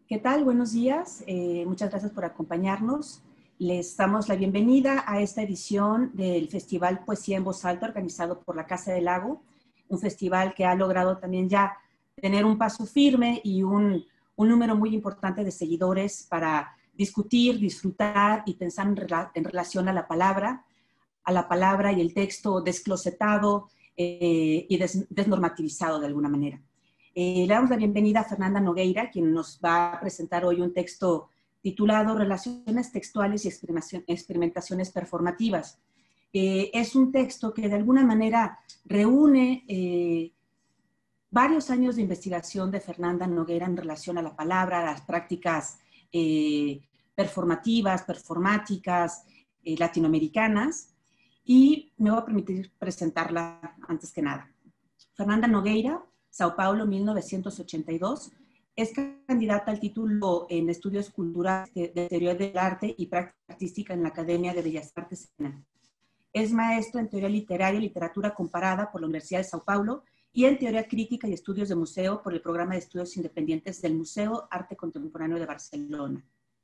¿Qué tal? Buenos días. Muchas gracias por acompañarnos. Les damos la bienvenida a esta edición del Festival Poesía en Voz Alta organizado por la Casa del Lago, un festival que ha logrado también ya tener un paso firme y un número muy importante de seguidores para discutir, disfrutar y pensar en relación a la palabra y el texto desclosetado y desnormativizado de alguna manera. Le damos la bienvenida a Fernanda Nogueira, quien nos va a presentar hoy un texto titulado Relaciones textuales y experimentaciones performativas. Es un texto que de alguna manera reúne varios años de investigación de Fernanda Nogueira en relación a la palabra, a las prácticas performativas, performáticas, latinoamericanas, y me voy a permitir presentarla antes que nada. Fernanda Nogueira, Sao Paulo, 1982, es candidata al título en Estudios Culturales de Teoría del Arte y Práctica Artística en la Academia de Bellas Artes. Es maestro en Teoría Literaria y Literatura Comparada por la Universidad de Sao Paulo y en Teoría Crítica y Estudios de Museo por el Programa de Estudios Independientes del Museo Arte Contemporáneo de Barcelona.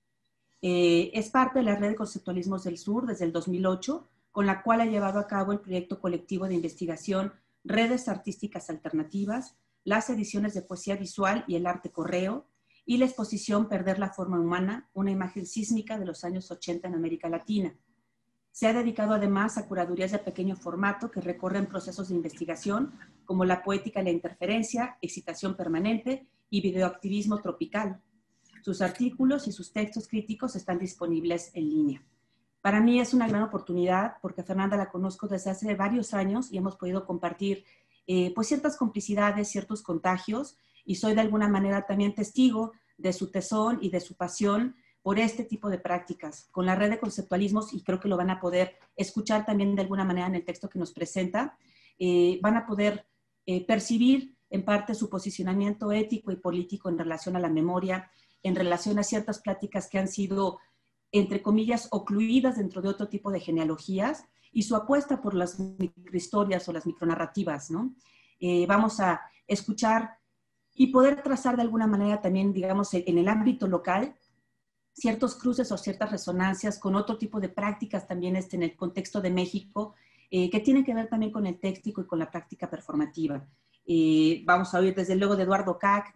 Es parte de la Red de Conceptualismos del Sur desde el 2008, con la cual ha llevado a cabo el proyecto colectivo de investigación Redes Artísticas Alternativas, las ediciones de poesía visual y el arte correo, y la exposición Perder la forma humana, una imagen sísmica de los años 80 en América Latina. Se ha dedicado además a curadurías de pequeño formato que recorren procesos de investigación como la poética y la interferencia, excitación permanente y videoactivismo tropical. Sus artículos y sus textos críticos están disponibles en línea. Para mí es una gran oportunidad porque a Fernanda la conozco desde hace varios años y hemos podido compartir pues ciertas complicidades, ciertos contagios, y soy de alguna manera también testigo de su tesón y de su pasión por este tipo de prácticas, con la red de conceptualismos, y creo que lo van a poder escuchar también de alguna manera en el texto que nos presenta, van a poder percibir en parte su posicionamiento ético y político en relación a la memoria, en relación a ciertas prácticas que han sido, entre comillas, ocluidas dentro de otro tipo de genealogías, y su apuesta por las microhistorias o las micronarrativas, ¿no? Vamos a escuchar y poder trazar de alguna manera también, digamos, en el ámbito local, ciertos cruces o ciertas resonancias con otro tipo de prácticas también en el contexto de México, que tienen que ver también con el técnico y con la práctica performativa. Vamos a oír desde luego de Eduardo Kac,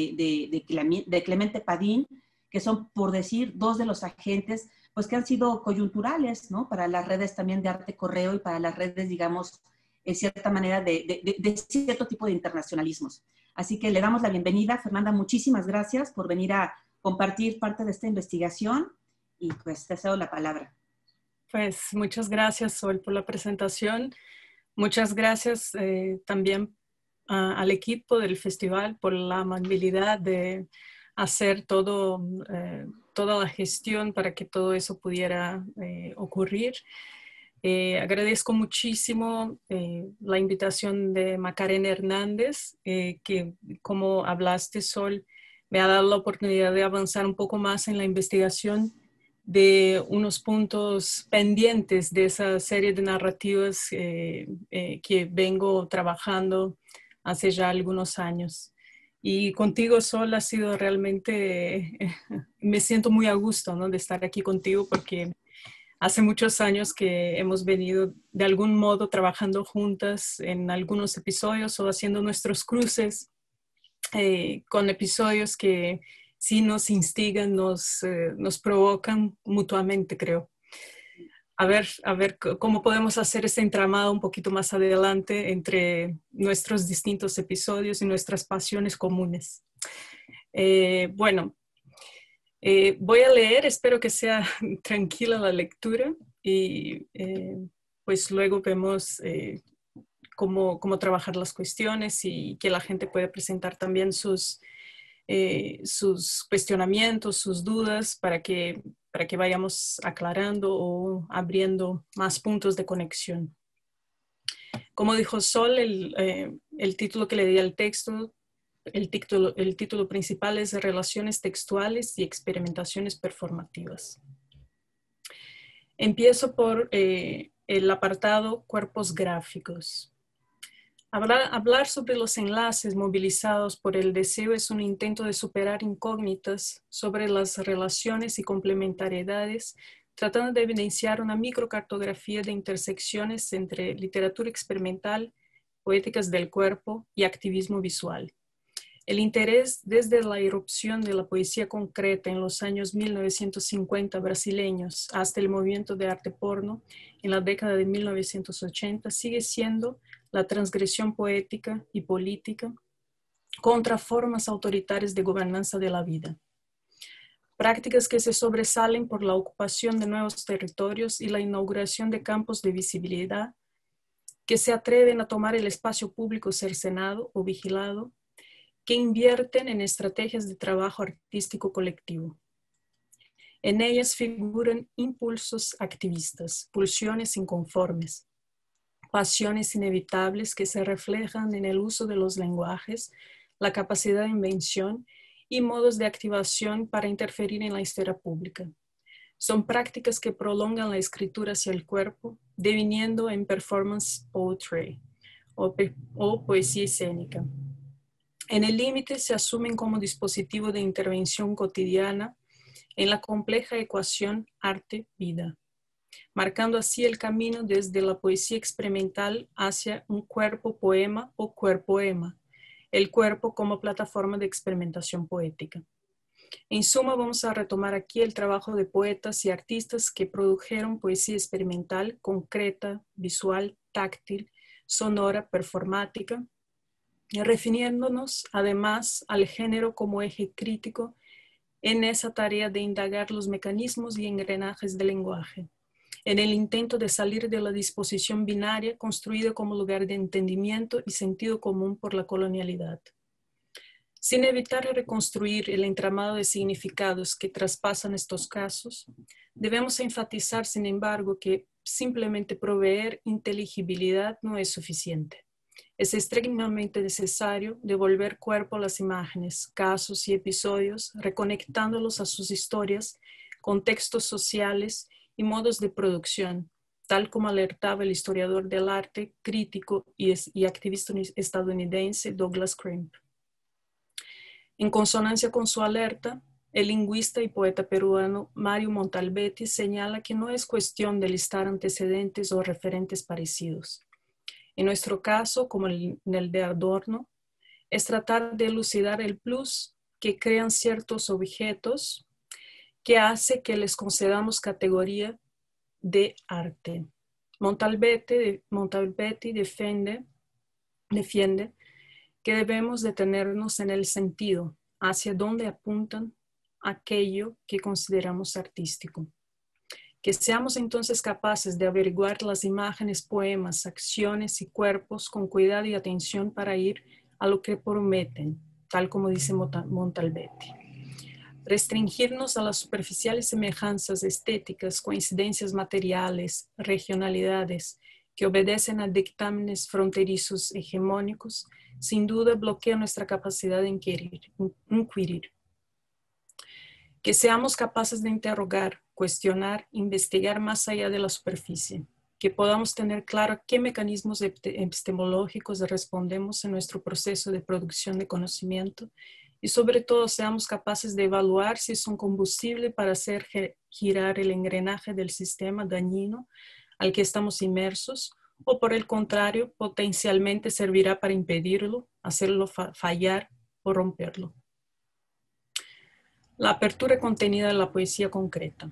de Clemente Padín, que son, por decir, dos de los agentes pues que han sido coyunturales, ¿no? Para las redes también de arte correo y para las redes, digamos, en cierta manera de cierto tipo de internacionalismos. Así que le damos la bienvenida. Fernanda, muchísimas gracias por venir a compartir parte de esta investigación y pues te cedo la palabra. Pues muchas gracias, Sol, por la presentación. Muchas gracias también al equipo del festival por la amabilidad de hacer toda la gestión para que todo eso pudiera ocurrir. Agradezco muchísimo la invitación de Macarena Hernández, que como hablaste, Sol, me ha dado la oportunidad de avanzar un poco más en la investigación de unos puntos pendientes de esa serie de narrativas que vengo trabajando hace ya algunos años. Y contigo, Sol, ha sido realmente, me siento muy a gusto, ¿no? De estar aquí contigo porque hace muchos años que hemos venido de algún modo trabajando juntas en algunos episodios o haciendo nuestros cruces con episodios que sí nos instigan, nos provocan mutuamente, creo. A ver cómo podemos hacer ese entramado un poquito más adelante entre nuestros distintos episodios y nuestras pasiones comunes. Bueno, voy a leer, espero que sea tranquila la lectura y pues luego vemos cómo trabajar las cuestiones y que la gente pueda presentar también sus cuestionamientos, sus dudas para que vayamos aclarando o abriendo más puntos de conexión. Como dijo Sol, el título que le di al texto, el título principal es Relaciones textuales y experimentaciones performativas. Empiezo por el apartado Cuerpos gráficos. Hablar sobre los enlaces movilizados por el deseo es un intento de superar incógnitas sobre las relaciones y complementariedades, tratando de evidenciar una microcartografía de intersecciones entre literatura experimental, poéticas del cuerpo y activismo visual. El interés desde la irrupción de la poesía concreta en los años 1950 brasileños hasta el movimiento de arte porno en la década de 1980 sigue siendo la transgresión poética y política contra formas autoritarias de gobernanza de la vida. Prácticas que se sobresalen por la ocupación de nuevos territorios y la inauguración de campos de visibilidad que se atreven a tomar el espacio público cercenado o vigilado, que invierten en estrategias de trabajo artístico colectivo. En ellas figuran impulsos activistas, pulsiones inconformes, pasiones inevitables que se reflejan en el uso de los lenguajes, la capacidad de invención y modos de activación para interferir en la esfera pública. Son prácticas que prolongan la escritura hacia el cuerpo, deviniendo en performance poetry o poesía escénica. En el límite se asumen como dispositivo de intervención cotidiana en la compleja ecuación arte-vida, marcando así el camino desde la poesía experimental hacia un cuerpo-poema o cuerpoema, el cuerpo como plataforma de experimentación poética. En suma, vamos a retomar aquí el trabajo de poetas y artistas que produjeron poesía experimental, concreta, visual, táctil, sonora, performática, refiriéndonos además al género como eje crítico en esa tarea de indagar los mecanismos y engranajes del lenguaje, en el intento de salir de la disposición binaria construida como lugar de entendimiento y sentido común por la colonialidad. Sin evitar reconstruir el entramado de significados que traspasan estos casos, debemos enfatizar, sin embargo, que simplemente proveer inteligibilidad no es suficiente. Es extremadamente necesario devolver cuerpo a las imágenes, casos y episodios, reconectándolos a sus historias, contextos sociales y modos de producción, tal como alertaba el historiador del arte, crítico y activista estadounidense Douglas Crimp. En consonancia con su alerta, el lingüista y poeta peruano Mario Montalbetti señala que no es cuestión de listar antecedentes o referentes parecidos. En nuestro caso, como en el de Adorno, es tratar de elucidar el plus que crean ciertos objetos que hace que les concedamos categoría de arte. Montalbetti defiende que debemos detenernos en el sentido, hacia dónde apuntan aquello que consideramos artístico. Que seamos entonces capaces de averiguar las imágenes, poemas, acciones y cuerpos con cuidado y atención para ir a lo que prometen, tal como dice Montalbetti. Restringirnos a las superficiales semejanzas estéticas, coincidencias materiales, regionalidades, que obedecen a dictámenes fronterizos hegemónicos, sin duda bloquea nuestra capacidad de inquirir. Que seamos capaces de interrogar, cuestionar, investigar más allá de la superficie. Que podamos tener claro a qué mecanismos epistemológicos respondemos en nuestro proceso de producción de conocimiento y sobre todo seamos capaces de evaluar si son combustible para hacer girar el engranaje del sistema dañino al que estamos inmersos o por el contrario potencialmente servirá para impedirlo, hacerlo fallar o romperlo. La apertura contenida en la poesía concreta.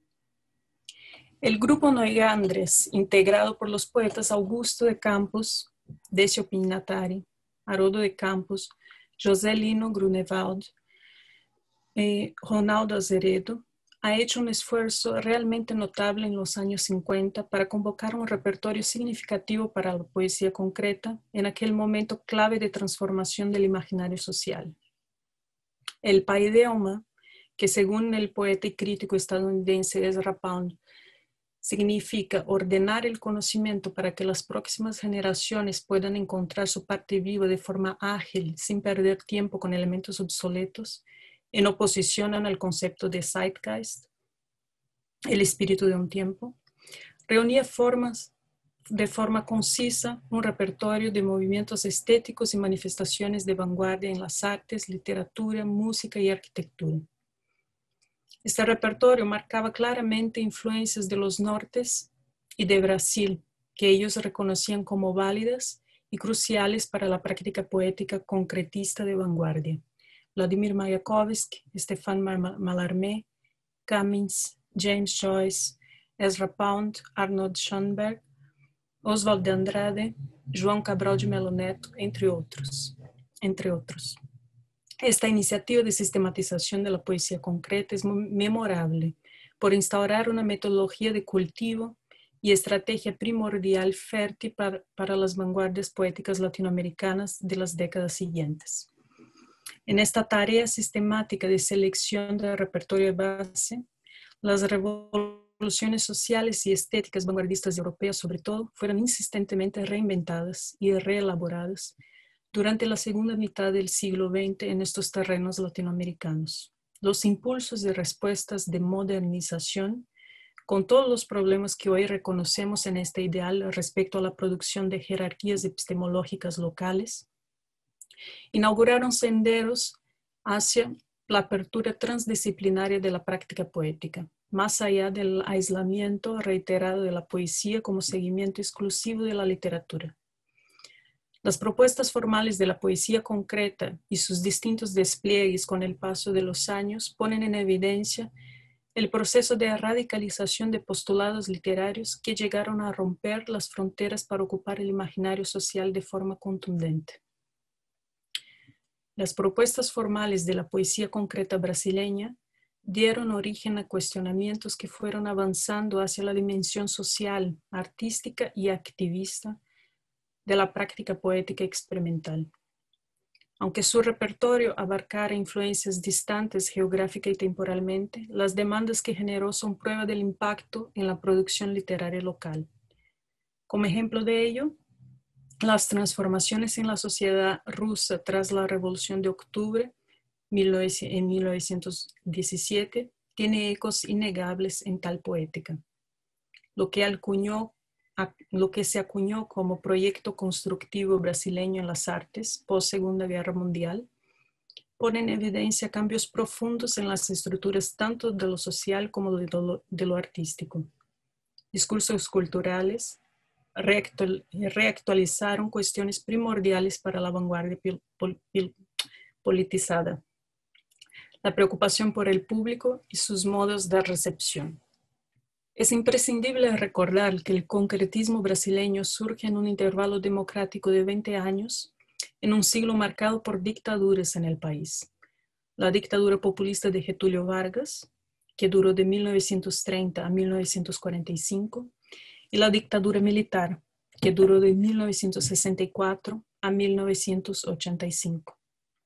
El grupo Noigandres, integrado por los poetas Augusto de Campos, Decio Pignatari, Haroldo de Campos, José Lino Grunewald, Ronaldo Azeredo, ha hecho un esfuerzo realmente notable en los años 50 para convocar un repertorio significativo para la poesía concreta en aquel momento clave de transformación del imaginario social. El paideoma, que según el poeta y crítico estadounidense Ezra Pound, significa ordenar el conocimiento para que las próximas generaciones puedan encontrar su parte viva de forma ágil, sin perder tiempo con elementos obsoletos, en oposición al concepto de zeitgeist, el espíritu de un tiempo, reunía formas de forma concisa un repertorio de movimientos estéticos y manifestaciones de vanguardia en las artes, literatura, música y arquitectura. Este repertorio marcaba claramente influencias de los nortes y de Brasil, que ellos reconocían como válidas y cruciales para la práctica poética concretista de vanguardia. Vladimir Mayakovsky, Stefan Mallarmé, Cummins, James Joyce, Ezra Pound, Arnold Schoenberg, Oswald de Andrade, João Cabral de Melo Neto, entre otros. Esta iniciativa de sistematización de la poesía concreta es memorable por instaurar una metodología de cultivo y estrategia primordial fértil para las vanguardias poéticas latinoamericanas de las décadas siguientes. En esta tarea sistemática de selección del repertorio de base, las revoluciones sociales y estéticas vanguardistas europeas, sobre todo, fueron insistentemente reinventadas y reelaboradas durante la segunda mitad del siglo XX en estos terrenos latinoamericanos. Los impulsos y respuestas de modernización, con todos los problemas que hoy reconocemos en este ideal respecto a la producción de jerarquías epistemológicas locales, inauguraron senderos hacia la apertura transdisciplinaria de la práctica poética, más allá del aislamiento reiterado de la poesía como seguimiento exclusivo de la literatura. Las propuestas formales de la poesía concreta y sus distintos despliegues con el paso de los años ponen en evidencia el proceso de radicalización de postulados literarios que llegaron a romper las fronteras para ocupar el imaginario social de forma contundente. Las propuestas formales de la poesía concreta brasileña dieron origen a cuestionamientos que fueron avanzando hacia la dimensión social, artística y activista de la práctica poética experimental. Aunque su repertorio abarcara influencias distantes geográfica y temporalmente, las demandas que generó son prueba del impacto en la producción literaria local. Como ejemplo de ello, las transformaciones en la sociedad rusa tras la Revolución de Octubre en 1917 tiene ecos innegables en tal poética. Lo que se acuñó como proyecto constructivo brasileño en las artes post-Segunda Guerra Mundial pone en evidencia cambios profundos en las estructuras tanto de lo social como de lo artístico. Discursos culturales reactualizaron cuestiones primordiales para la vanguardia politizada, la preocupación por el público y sus modos de recepción. Es imprescindible recordar que el concretismo brasileño surge en un intervalo democrático de 20 años, en un siglo marcado por dictaduras en el país. La dictadura populista de Getúlio Vargas, que duró de 1930 a 1945, y la dictadura militar, que duró de 1964 a 1985.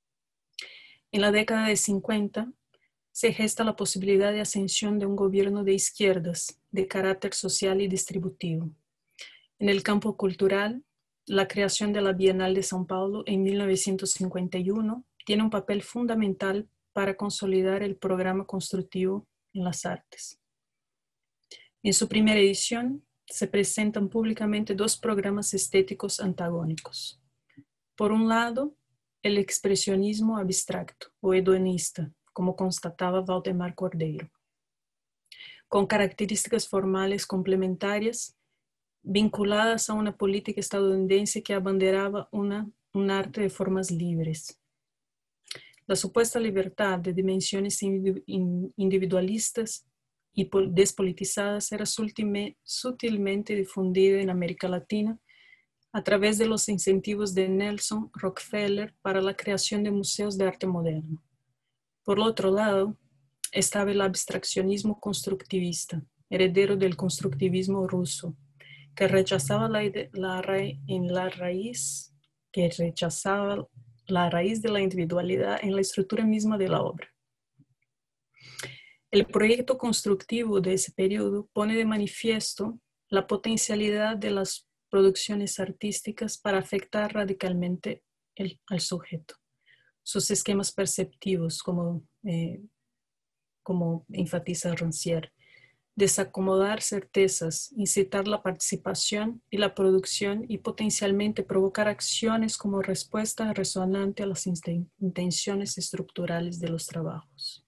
En la década de 50, se gesta la posibilidad de ascensión de un gobierno de izquierdas de carácter social y distributivo. En el campo cultural, la creación de la Bienal de São Paulo en 1951 tiene un papel fundamental para consolidar el programa constructivo en las artes. En su primera edición, se presentan públicamente dos programas estéticos antagónicos. Por un lado, el expresionismo abstracto o hedonista, como constataba Valdemar Cordeiro, con características formales complementarias vinculadas a una política estadounidense que abanderaba un arte de formas libres. La supuesta libertad de dimensiones individualistas y despolitizadas era sutilmente difundida en América Latina a través de los incentivos de Nelson Rockefeller para la creación de museos de arte moderno. Por otro lado, estaba el abstraccionismo constructivista, heredero del constructivismo ruso, que rechazaba la raíz de la individualidad en la estructura misma de la obra. El proyecto constructivo de ese periodo pone de manifiesto la potencialidad de las producciones artísticas para afectar radicalmente al sujeto, sus esquemas perceptivos, como enfatiza Rancière, desacomodar certezas, incitar la participación y la producción y potencialmente provocar acciones como respuesta resonante a las intenciones estructurales de los trabajos.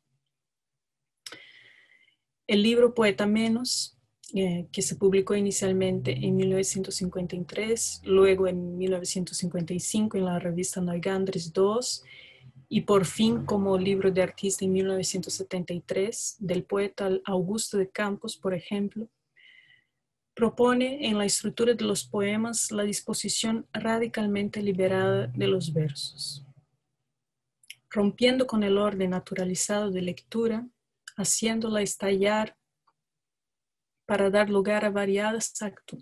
El libro Poeta Menos, que se publicó inicialmente en 1953, luego en 1955 en la revista Neugandres II, y por fin como libro de artista en 1973, del poeta Augusto de Campos, por ejemplo, propone en la estructura de los poemas la disposición radicalmente liberada de los versos, rompiendo con el orden naturalizado de lectura, haciéndola estallar para dar lugar a variadas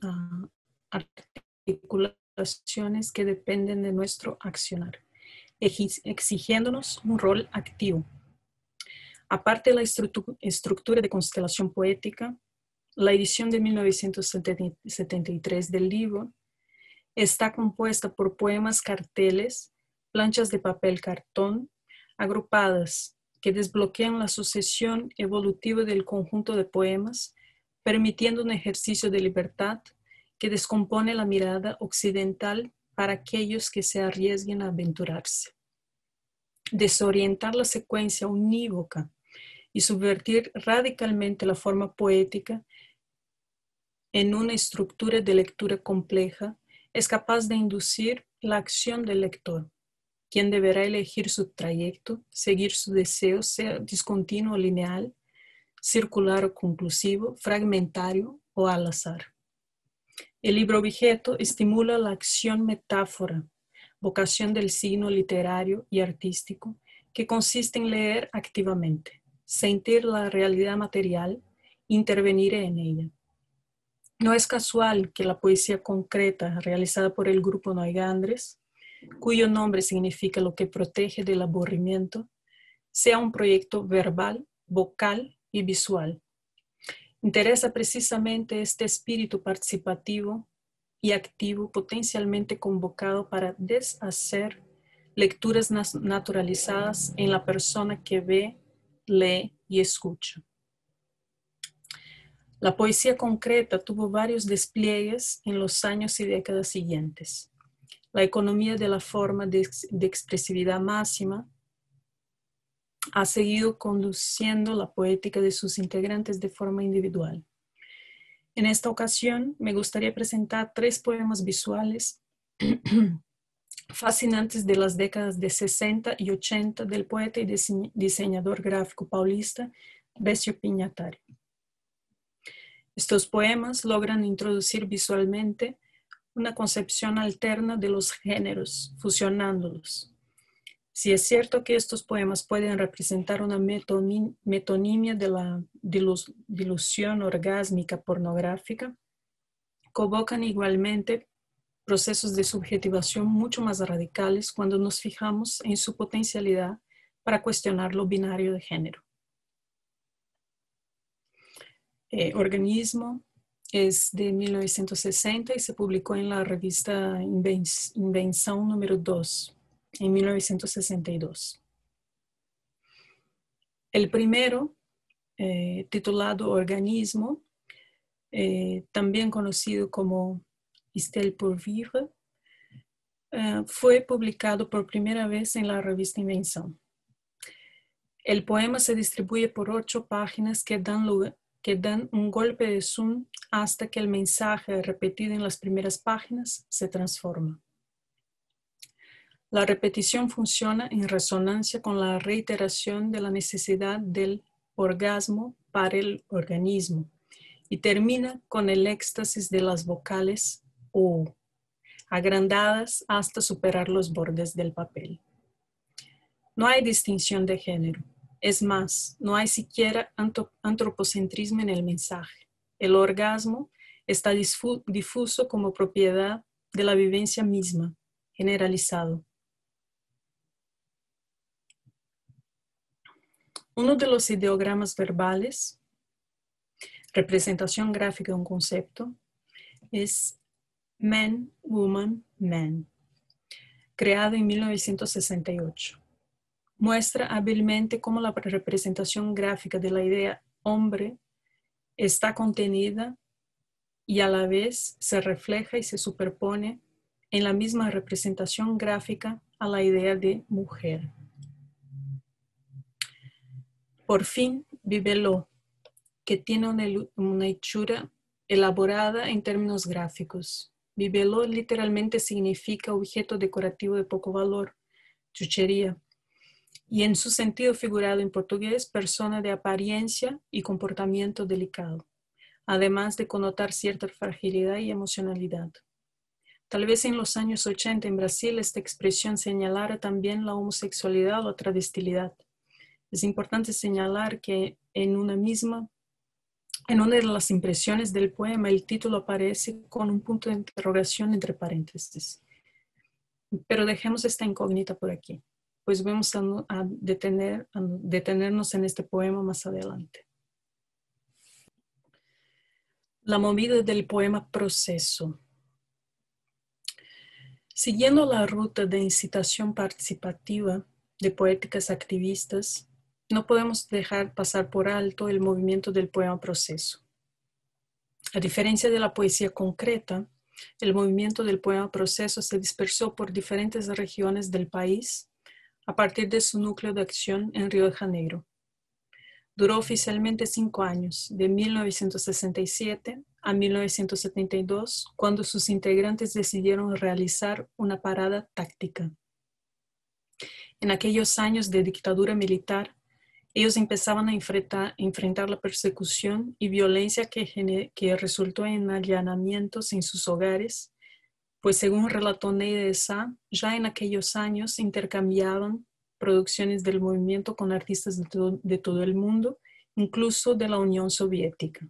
articulaciones que dependen de nuestro accionar, exigiéndonos un rol activo. Aparte de la estructura de constelación poética, la edición de 1973 del libro está compuesta por poemas carteles, planchas de papel cartón, agrupadas que desbloquean la sucesión evolutiva del conjunto de poemas, permitiendo un ejercicio de libertad que descompone la mirada occidental para aquellos que se arriesguen a aventurarse. Desorientar la secuencia unívoca y subvertir radicalmente la forma poética en una estructura de lectura compleja es capaz de inducir la acción del lector, quien deberá elegir su trayecto, seguir su deseo, sea discontinuo o lineal, circular o conclusivo, fragmentario o al azar. El libro objeto estimula la acción metáfora, vocación del signo literario y artístico, que consiste en leer activamente, sentir la realidad material, intervenir en ella. No es casual que la poesía concreta realizada por el grupo Neugandres, cuyo nombre significa lo que protege del aburrimiento, sea un proyecto verbal, vocal y visual. Interesa precisamente este espíritu participativo y activo potencialmente convocado para deshacer lecturas naturalizadas en la persona que ve, lee y escucha. La poesía concreta tuvo varios despliegues en los años y décadas siguientes. La economía de la forma de expresividad máxima ha seguido conduciendo la poética de sus integrantes de forma individual. En esta ocasión me gustaría presentar 3 poemas visuales fascinantes de las décadas de 60 y 80 del poeta y diseñador gráfico paulista Bécio Pignatari. Estos poemas logran introducir visualmente una concepción alterna de los géneros, fusionándolos. Si es cierto que estos poemas pueden representar una metonimia de la dilución orgásmica pornográfica, convocan igualmente procesos de subjetivación mucho más radicales cuando nos fijamos en su potencialidad para cuestionar lo binario de género. Organismo es de 1960 y se publicó en la revista Invenção número 2 en 1962. El primero, titulado Organismo, también conocido como Style pour vivre, fue publicado por primera vez en la revista Invenção. El poema se distribuye por 8 páginas que dan un golpe de zoom hasta que el mensaje repetido en las primeras páginas se transforma. La repetición funciona en resonancia con la reiteración de la necesidad del orgasmo para el organismo y termina con el éxtasis de las vocales O, agrandadas hasta superar los bordes del papel. No hay distinción de género. Es más, no hay siquiera antropocentrismo en el mensaje. El orgasmo está difuso como propiedad de la vivencia misma, generalizado. Uno de los ideogramas verbales, representación gráfica de un concepto, es Man, Woman, Man, creado en 1968. Muestra hábilmente cómo la representación gráfica de la idea hombre está contenida y a la vez se refleja y se superpone en la misma representación gráfica a la idea de mujer. Por fin, Bibelot, que tiene una hechura elaborada en términos gráficos. Bibelot literalmente significa objeto decorativo de poco valor, chuchería, y en su sentido figurado en portugués, persona de apariencia y comportamiento delicado, además de connotar cierta fragilidad y emocionalidad. Tal vez en los años 80 en Brasil esta expresión señalara también la homosexualidad o la travestilidad. Es importante señalar que en una de las impresiones del poema el título aparece con un punto de interrogación entre paréntesis. Pero dejemos esta incógnita por aquí, pues vamos a detenernos en este poema más adelante. La movida del poema Proceso. Siguiendo la ruta de incitación participativa de poéticas activistas, no podemos dejar pasar por alto el movimiento del poema Proceso. A diferencia de la poesía concreta, el movimiento del poema Proceso se dispersó por diferentes regiones del país a partir de su núcleo de acción en Río de Janeiro. Duró oficialmente 5 años, de 1967 a 1972, cuando sus integrantes decidieron realizar una parada táctica. En aquellos años de dictadura militar, ellos empezaban a enfrentar la persecución y violencia que resultó en allanamientos en sus hogares, pues según relató Neide de Sá, ya en aquellos años intercambiaban producciones del movimiento con artistas de todo el mundo, incluso de la Unión Soviética.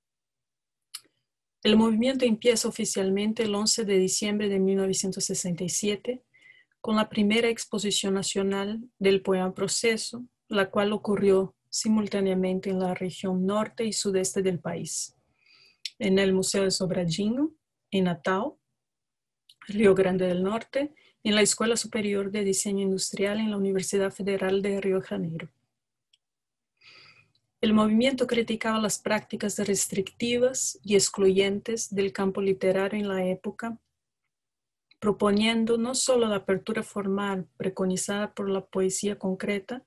El movimiento empieza oficialmente el 11 de diciembre de 1967 con la primera exposición nacional del poema Proceso, la cual ocurrió simultáneamente en la región norte y sudeste del país, en el Museo de Sobradinho, en Natal, Río Grande del Norte, y en la Escuela Superior de Diseño Industrial en la Universidad Federal de Río de Janeiro. El movimiento criticaba las prácticas restrictivas y excluyentes del campo literario en la época, proponiendo no solo la apertura formal preconizada por la poesía concreta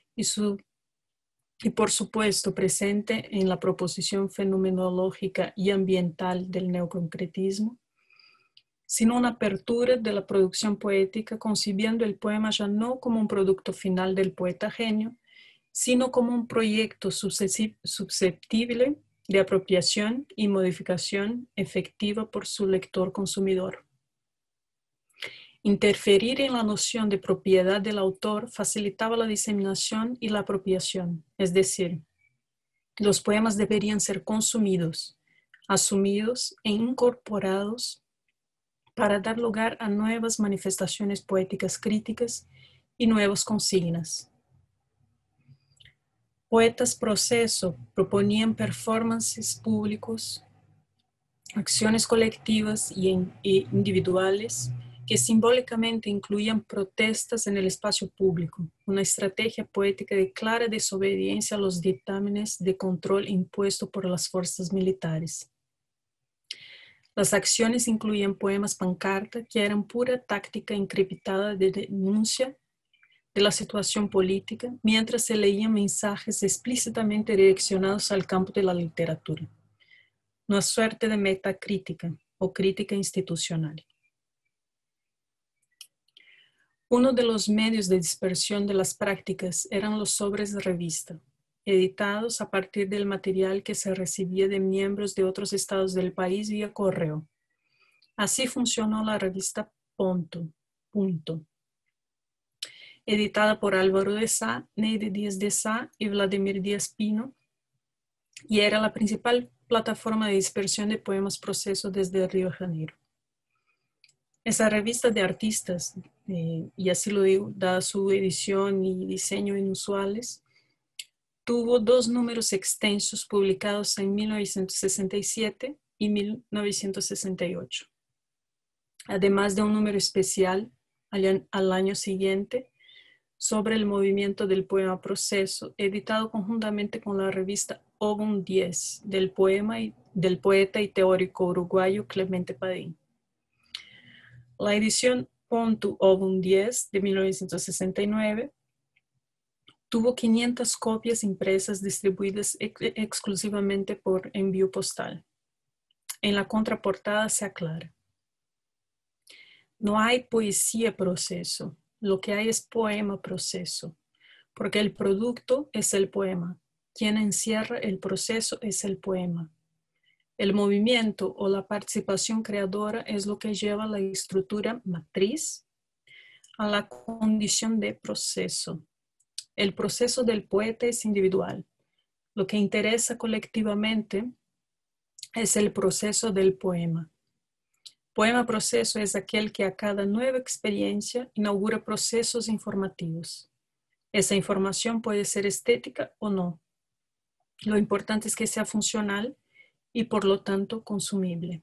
y por supuesto presente en la proposición fenomenológica y ambiental del neoconcretismo, sino una apertura de la producción poética concibiendo el poema ya no como un producto final del poeta genio, sino como un proyecto susceptible de apropiación y modificación efectiva por su lector consumidor. Interferir en la noción de propiedad del autor facilitaba la diseminación y la apropiación, es decir, los poemas deberían ser consumidos, asumidos e incorporados para dar lugar a nuevas manifestaciones poéticas críticas y nuevas consignas. Poetas Proceso proponían performances públicos, acciones colectivas y individuales que simbólicamente incluían protestas en el espacio público, una estrategia poética de clara desobediencia a los dictámenes de control impuesto por las fuerzas militares. Las acciones incluían poemas pancarta que eran pura táctica encriptada de denuncia de la situación política, mientras se leían mensajes explícitamente direccionados al campo de la literatura, una suerte de metacrítica o crítica institucional. Uno de los medios de dispersión de las prácticas eran los sobres de revista, editados a partir del material que se recibía de miembros de otros estados del país vía correo. Así funcionó la revista Punto, editada por Álvaro de Sá, Neide Díaz de Sá y Vladimir Díaz Pino, y era la principal plataforma de dispersión de poemas Proceso desde Río de Janeiro. Esa revista de artistas, y así lo digo, dada su edición y diseño inusuales, tuvo 2 números extensos publicados en 1967 y 1968, además de un número especial al año siguiente, sobre el movimiento del poema proceso, editado conjuntamente con la revista Ovum 10 del poeta y teórico uruguayo Clemente Padín. La edición Pontu Ovum 10 de 1969 tuvo 500 copias impresas distribuidas exclusivamente por envío postal. En la contraportada se aclara: no hay poesía proceso, lo que hay es poema proceso, porque el producto es el poema, quien encierra el proceso es el poema. El movimiento o la participación creadora es lo que lleva la estructura matriz a la condición de proceso. El proceso del poeta es individual. Lo que interesa colectivamente es el proceso del poema. Poema proceso es aquel que a cada nueva experiencia inaugura procesos informativos. Esa información puede ser estética o no. Lo importante es que sea funcional y por lo tanto consumible.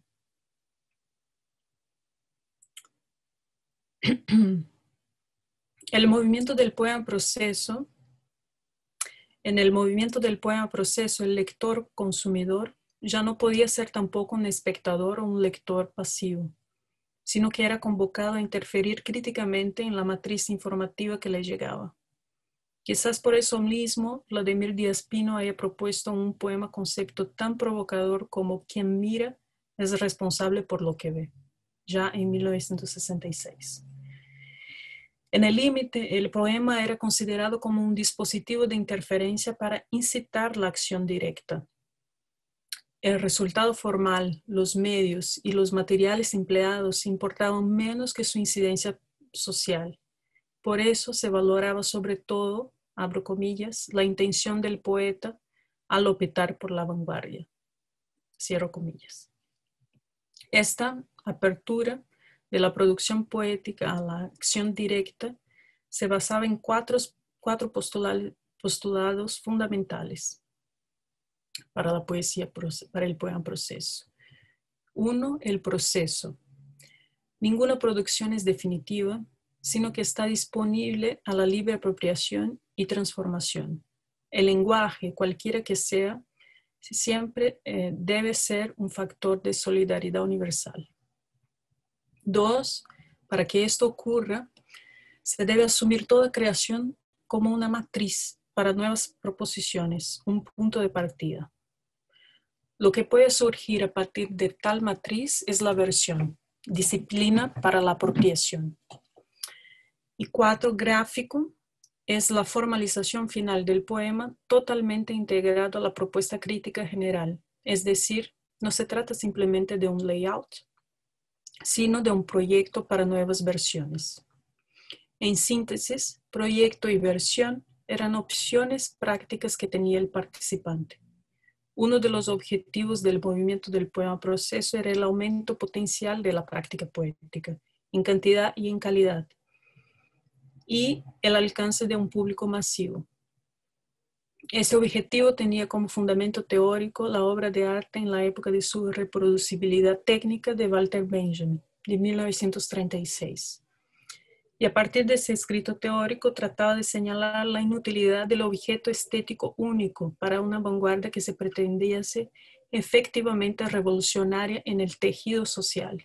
El movimiento del poema proceso. En el movimiento del poema proceso, el lector consumidor ya no podía ser tampoco un espectador o un lector pasivo, sino que era convocado a interferir críticamente en la matriz informativa que le llegaba. Quizás por eso mismo Vladimir Díaz Pino haya propuesto un poema concepto tan provocador como quien mira es responsable por lo que ve, ya en 1966. En el límite, el poema era considerado como un dispositivo de interferencia para incitar la acción directa. El resultado formal, los medios y los materiales empleados importaban menos que su incidencia social. Por eso se valoraba sobre todo, abro comillas, la intención del poeta al optar por la vanguardia. Cierro comillas. Esta apertura de la producción poética a la acción directa se basaba en cuatro postulados fundamentales para la poesía, para el poema proceso. 1. El proceso. Ninguna producción es definitiva, sino que está disponible a la libre apropiación y transformación. El lenguaje, cualquiera que sea, siempre debe ser un factor de solidaridad universal. 2. Para que esto ocurra, se debe asumir toda creación como una matriz para nuevas proposiciones, un punto de partida. Lo que puede surgir a partir de tal matriz es la versión, disciplina para la apropiación. Y 4. Gráfico es la formalización final del poema totalmente integrado a la propuesta crítica general. Es decir, no se trata simplemente de un layout, sino de un proyecto para nuevas versiones. En síntesis, proyecto y versión eran opciones prácticas que tenía el participante. Uno de los objetivos del movimiento del poema proceso era el aumento potencial de la práctica poética, en cantidad y en calidad, y el alcance de un público masivo. Ese objetivo tenía como fundamento teórico la obra de arte en la época de su reproducibilidad técnica de Walter Benjamin, de 1936. Y a partir de ese escrito teórico trataba de señalar la inutilidad del objeto estético único para una vanguardia que se pretendiese efectivamente revolucionaria en el tejido social.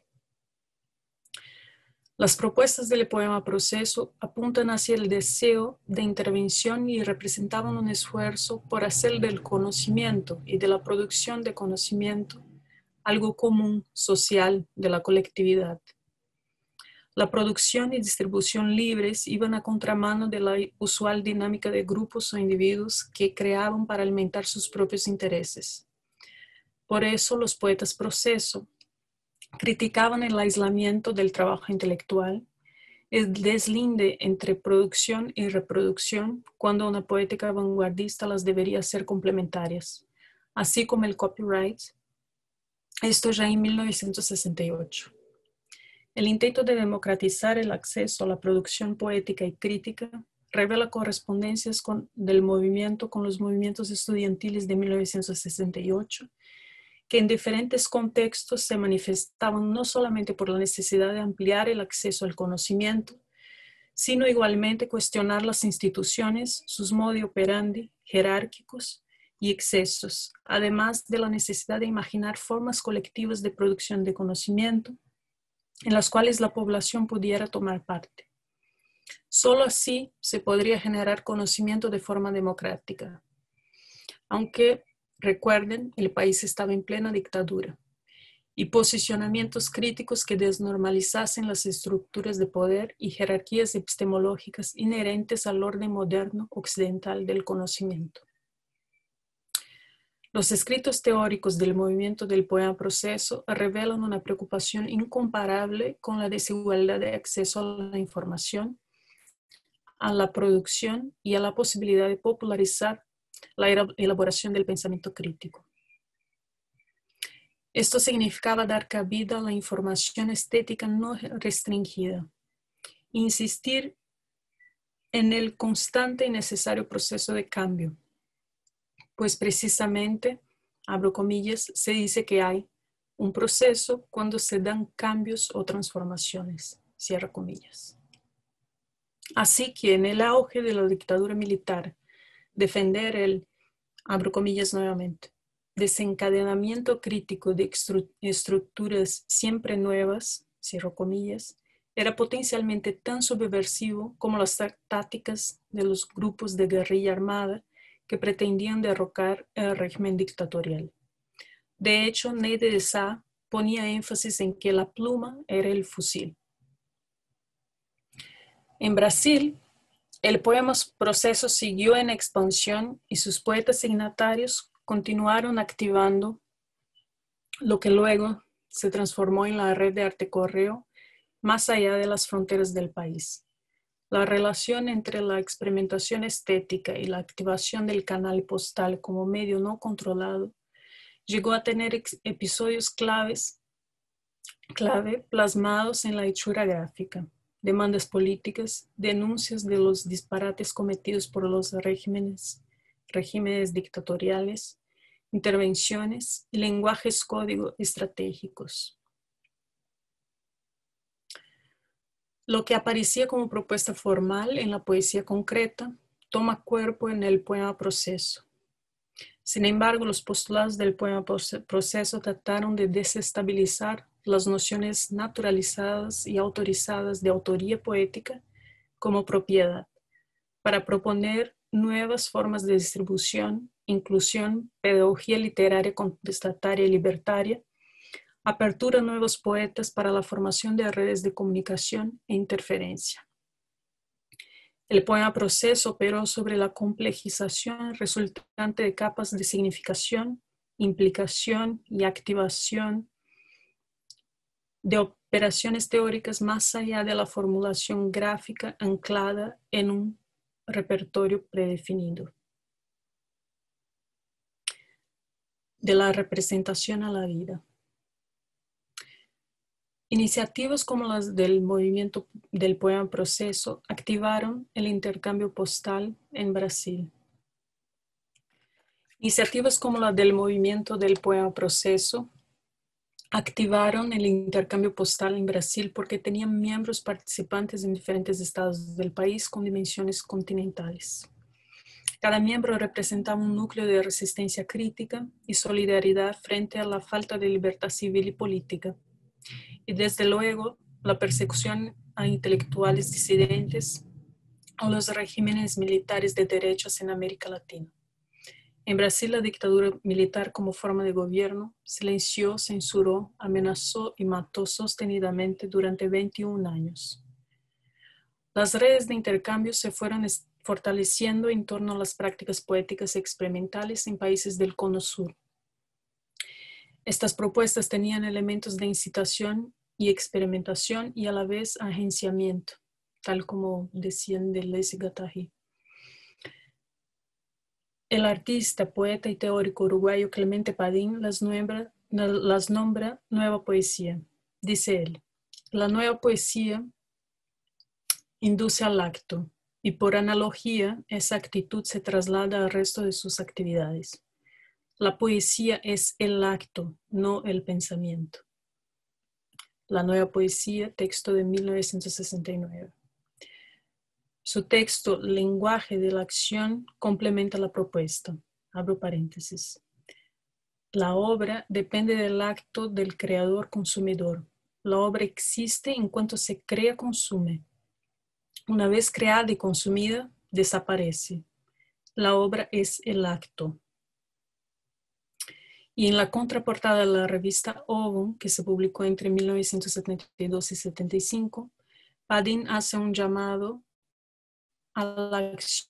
Las propuestas del poema proceso apuntan hacia el deseo de intervención y representaban un esfuerzo por hacer del conocimiento y de la producción de conocimiento algo común, social, de la colectividad. La producción y distribución libres iban a contramano de la usual dinámica de grupos o individuos que creaban para alimentar sus propios intereses. Por eso los poetas proceso criticaban el aislamiento del trabajo intelectual, el deslinde entre producción y reproducción, cuando una poética vanguardista las debería ser complementarias, así como el copyright, esto ya en 1968. El intento de democratizar el acceso a la producción poética y crítica revela correspondencias del movimiento con los movimientos estudiantiles de 1968, que en diferentes contextos se manifestaban no solamente por la necesidad de ampliar el acceso al conocimiento, sino igualmente cuestionar las instituciones, sus modi operandi jerárquicos y excesos, además de la necesidad de imaginar formas colectivas de producción de conocimiento en las cuales la población pudiera tomar parte. Solo así se podría generar conocimiento de forma democrática. Aunque, recuerden, el país estaba en plena dictadura, y posicionamientos críticos que desnormalizasen las estructuras de poder y jerarquías epistemológicas inherentes al orden moderno occidental del conocimiento. Los escritos teóricos del movimiento del poema proceso revelan una preocupación incomparable con la desigualdad de acceso a la información, a la producción y a la posibilidad de popularizar la elaboración del pensamiento crítico. Esto significaba dar cabida a la información estética no restringida, insistir en el constante y necesario proceso de cambio, pues precisamente, abro comillas, se dice que hay un proceso cuando se dan cambios o transformaciones, cierro comillas. Así que en el auge de la dictadura militar, defender el, abro comillas nuevamente, desencadenamiento crítico de estructuras siempre nuevas, cierro comillas, era potencialmente tan subversivo como las tácticas de los grupos de guerrilla armada que pretendían derrocar el régimen dictatorial. De hecho, Ney de Sá ponía énfasis en que la pluma era el fusil. En Brasil, el poema proceso siguió en expansión y sus poetas signatarios continuaron activando lo que luego se transformó en la red de arte correo más allá de las fronteras del país. La relación entre la experimentación estética y la activación del canal postal como medio no controlado llegó a tener episodios clave plasmados en la hechura gráfica, demandas políticas, denuncias de los disparates cometidos por los regímenes dictatoriales, intervenciones y lenguajes código estratégicos. Lo que aparecía como propuesta formal en la poesía concreta toma cuerpo en el poema proceso. Sin embargo, los postulados del poema proceso trataron de desestabilizar las nociones naturalizadas y autorizadas de autoría poética como propiedad, para proponer nuevas formas de distribución, inclusión, pedagogía literaria contestataria y libertaria, apertura a nuevos poetas para la formación de redes de comunicación e interferencia. El poema proceso operó sobre la complejización resultante de capas de significación, implicación y activación de operaciones teóricas más allá de la formulación gráfica anclada en un repertorio predefinido. De la representación a la vida. Iniciativas como las del movimiento del poema proceso activaron el intercambio postal en Brasil. Iniciativas como la del movimiento del poema proceso activaron el intercambio postal en Brasil porque tenían miembros participantes en diferentes estados del país con dimensiones continentales. Cada miembro representaba un núcleo de resistencia crítica y solidaridad frente a la falta de libertad civil y política. Y desde luego, la persecución a intelectuales disidentes o los regímenes militares de derechos en América Latina. En Brasil, la dictadura militar como forma de gobierno silenció, censuró, amenazó y mató sostenidamente durante 21 años. Las redes de intercambio se fueron fortaleciendo en torno a las prácticas poéticas experimentales en países del Cono Sur. Estas propuestas tenían elementos de incitación y experimentación y a la vez agenciamiento, tal como decían Deleuze y Guattari. El artista, poeta y teórico uruguayo Clemente Padín las nombra nueva poesía. Dice él, la nueva poesía induce al acto y por analogía esa actitud se traslada al resto de sus actividades. La poesía es el acto, no el pensamiento. La nueva poesía, texto de 1969. Su texto, Lenguaje de la acción, complementa la propuesta. Abro paréntesis. La obra depende del acto del creador-consumidor. La obra existe en cuanto se crea-consume. Una vez creada y consumida, desaparece. La obra es el acto. Y en la contraportada de la revista Ovum, que se publicó entre 1972 y 75, Padin hace un llamado a la acción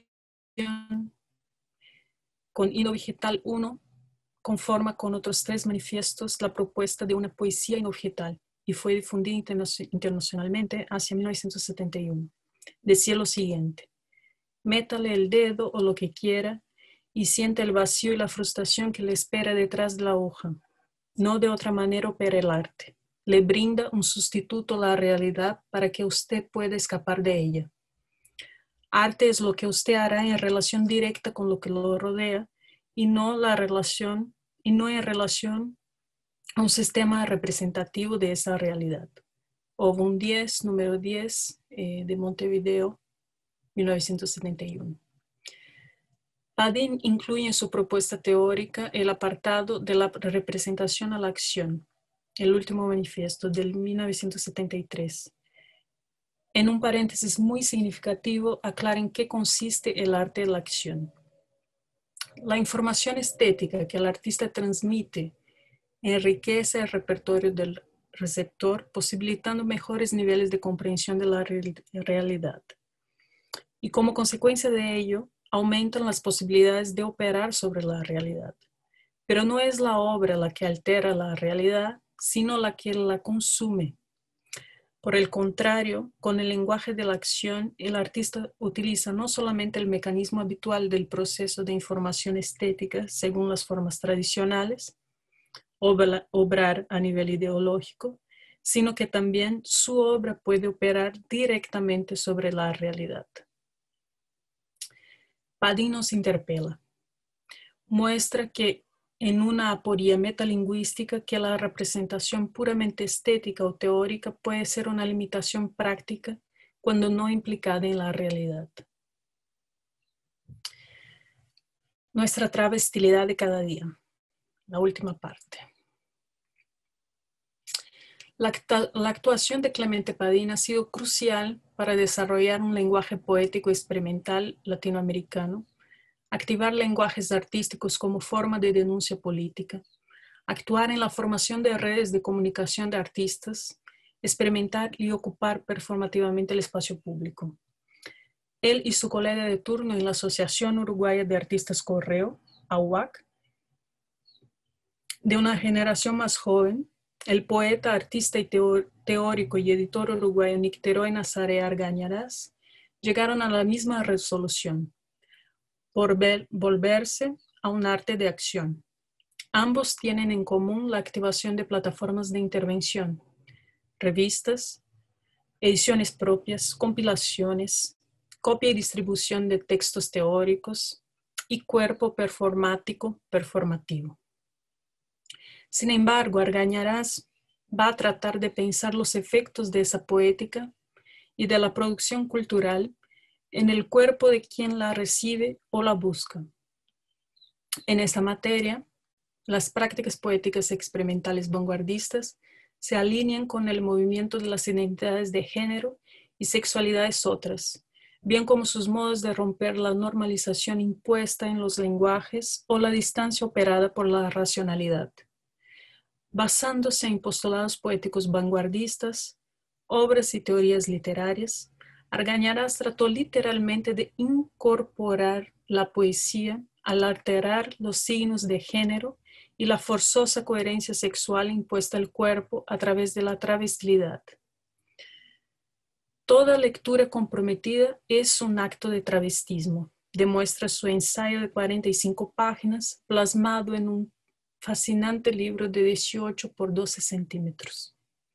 con Hilo Vegetal 1, conforma con otros 3 manifiestos la propuesta de una poesía inobjetal y fue difundida internacionalmente hacia 1971. Decía lo siguiente: métale el dedo o lo que quiera y siente el vacío y la frustración que le espera detrás de la hoja. No de otra manera opera el arte. Le brinda un sustituto a la realidad para que usted pueda escapar de ella. Arte es lo que usted hará en relación directa con lo que lo rodea y no en relación a un sistema representativo de esa realidad. Ovum 10, número 10, de Montevideo, 1971. Padin incluye en su propuesta teórica el apartado de la representación a la acción, el último manifiesto del 1973. En un paréntesis muy significativo, aclara en qué consiste el arte de la acción. La información estética que el artista transmite enriquece el repertorio del receptor, posibilitando mejores niveles de comprensión de la realidad. Y como consecuencia de ello, aumentan las posibilidades de operar sobre la realidad. Pero no es la obra la que altera la realidad, sino la que la consume. Por el contrario, con el lenguaje de la acción, el artista utiliza no solamente el mecanismo habitual del proceso de información estética según las formas tradicionales, obrar a nivel ideológico, sino que también su obra puede operar directamente sobre la realidad. Padin nos interpela. Muestra que en una aporía metalingüística que la representación puramente estética o teórica puede ser una limitación práctica cuando no implicada en la realidad. Nuestra travestilidad de cada día, la última parte. La actuación de Clemente Padin ha sido crucial para desarrollar un lenguaje poético experimental latinoamericano, activar lenguajes artísticos como forma de denuncia política, actuar en la formación de redes de comunicación de artistas, experimentar y ocupar performativamente el espacio público. Él y su colega de turno en la Asociación Uruguaya de Artistas Correo, AUAC, de una generación más joven, el poeta, artista y teórico y editor uruguayo Nicteroy Nazaré Argañarás llegaron a la misma resolución: por volverse a un arte de acción. Ambos tienen en común la activación de plataformas de intervención, revistas, ediciones propias, compilaciones, copia y distribución de textos teóricos y cuerpo performativo. Sin embargo, Argañarás va a tratar de pensar los efectos de esa poética y de la producción cultural en el cuerpo de quien la recibe o la busca. En esta materia, las prácticas poéticas experimentales vanguardistas se alinean con el movimiento de las identidades de género y sexualidades otras, bien como sus modos de romper la normalización impuesta en los lenguajes o la distancia operada por la racionalidad. Basándose en postulados poéticos vanguardistas, obras y teorías literarias, Argañarás trató literalmente de incorporar la poesía al alterar los signos de género y la forzosa coherencia sexual impuesta al cuerpo a través de la travestilidad. Toda lectura comprometida es un acto de travestismo, demuestra su ensayo de 45 páginas plasmado en un fascinante libro de 18 por 12 centímetros.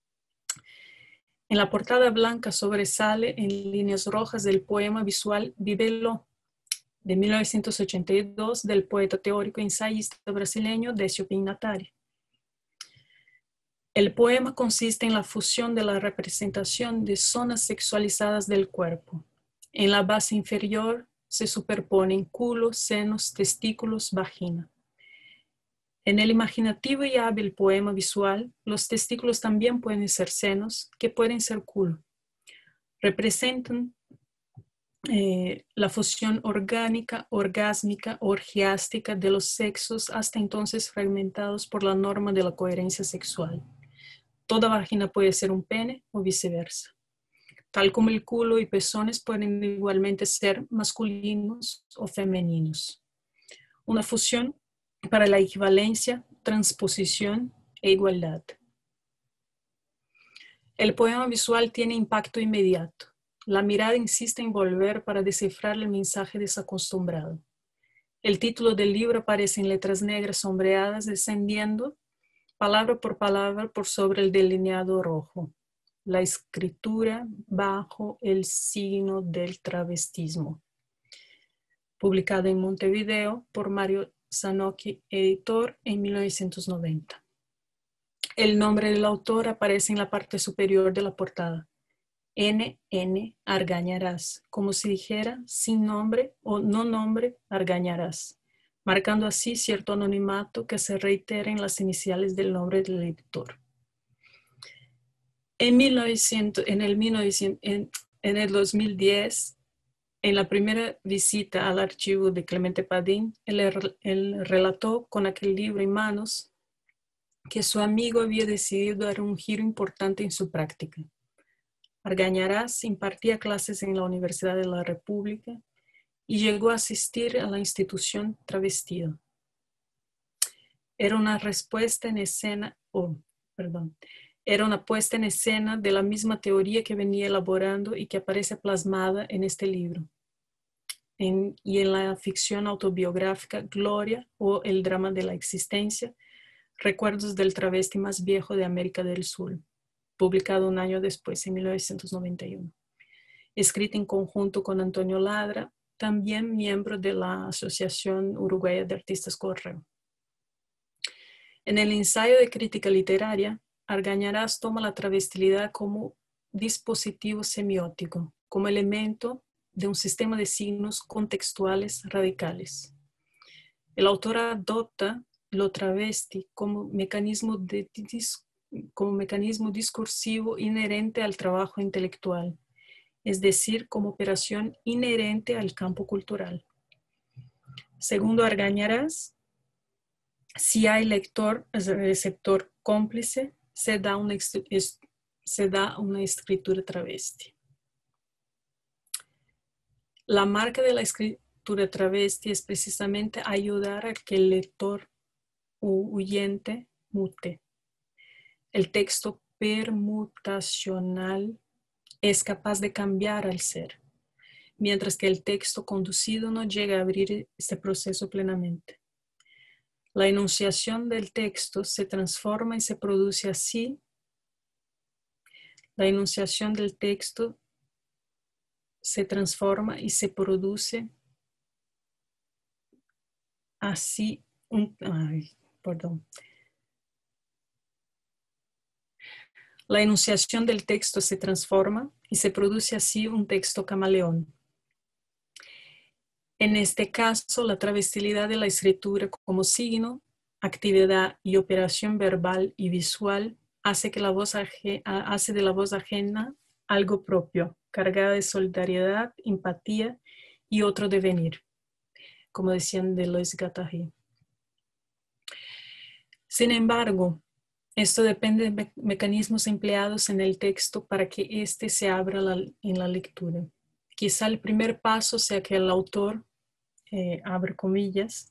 En la portada blanca sobresale en líneas rojas el poema visual Vívelo, de 1982, del poeta teórico e ensayista brasileño Décio Pinatari. El poema consiste en la fusión de la representación de zonas sexualizadas del cuerpo, En la base inferior se superponen culo, senos, testículos, vagina. En el imaginativo y hábil poema visual, los testículos también pueden ser senos, que pueden ser culo. Representan la fusión orgánica, orgásmica, orgiástica de los sexos hasta entonces fragmentados por la norma de la coherencia sexual. Toda vagina puede ser un pene o viceversa. Tal como el culo y pezones pueden igualmente ser masculinos o femeninos. Una fusión para la equivalencia, transposición e igualdad. El poema visual tiene impacto inmediato. La mirada insiste en volver para descifrar el mensaje desacostumbrado. El título del libro aparece en letras negras sombreadas descendiendo, palabra por sobre el delineado rojo. La escritura bajo el signo del travestismo. Publicado en Montevideo por Mario Zanocchi, editor, en 1990. El nombre del autor aparece en la parte superior de la portada. N. Argañarás, como si dijera sin nombre o no nombre Argañarás, marcando así cierto anonimato que se reitera en las iniciales del nombre del editor. En el 2010, en la primera visita al archivo de Clemente Padín, él relató con aquel libro en manos que su amigo había decidido dar un giro importante en su práctica. Argañarás impartía clases en la Universidad de la República y llegó a asistir a la institución travestido. Era una puesta en escena de la misma teoría que venía elaborando y que aparece plasmada en este libro. Y en la ficción autobiográfica Gloria o El drama de la existencia, recuerdos del travesti más viejo de América del Sur, publicado un año después, en 1991. Escrita en conjunto con Antonio Ladra, también miembro de la Asociación Uruguaya de Artistas Correo. En el ensayo de crítica literaria, Argañarás toma la travestilidad como dispositivo semiótico, como elemento de un sistema de signos contextuales radicales. El autor adopta lo travesti como mecanismo discursivo inherente al trabajo intelectual, es decir, como operación inherente al campo cultural. Según Argañarás, si hay lector, receptor cómplice, se da una escritura travesti. La marca de la escritura travesti es precisamente ayudar a que el lector huyente mute. El texto permutacional es capaz de cambiar al ser, mientras que el texto conducido no llega a abrir este proceso plenamente. La enunciación del texto se transforma y se produce así. La enunciación del texto se transforma y se produce así La enunciación del texto se transforma y se produce así un texto camaleón. En este caso, la travestilidad de la escritura como signo, actividad y operación verbal y visual hace de la voz ajena algo propio, cargada de solidaridad, empatía y otro devenir, como decían Deleuze y Guattari. Sin embargo, esto depende de mecanismos empleados en el texto para que éste se abra en la lectura. Quizá el primer paso sea que el autor, abre comillas,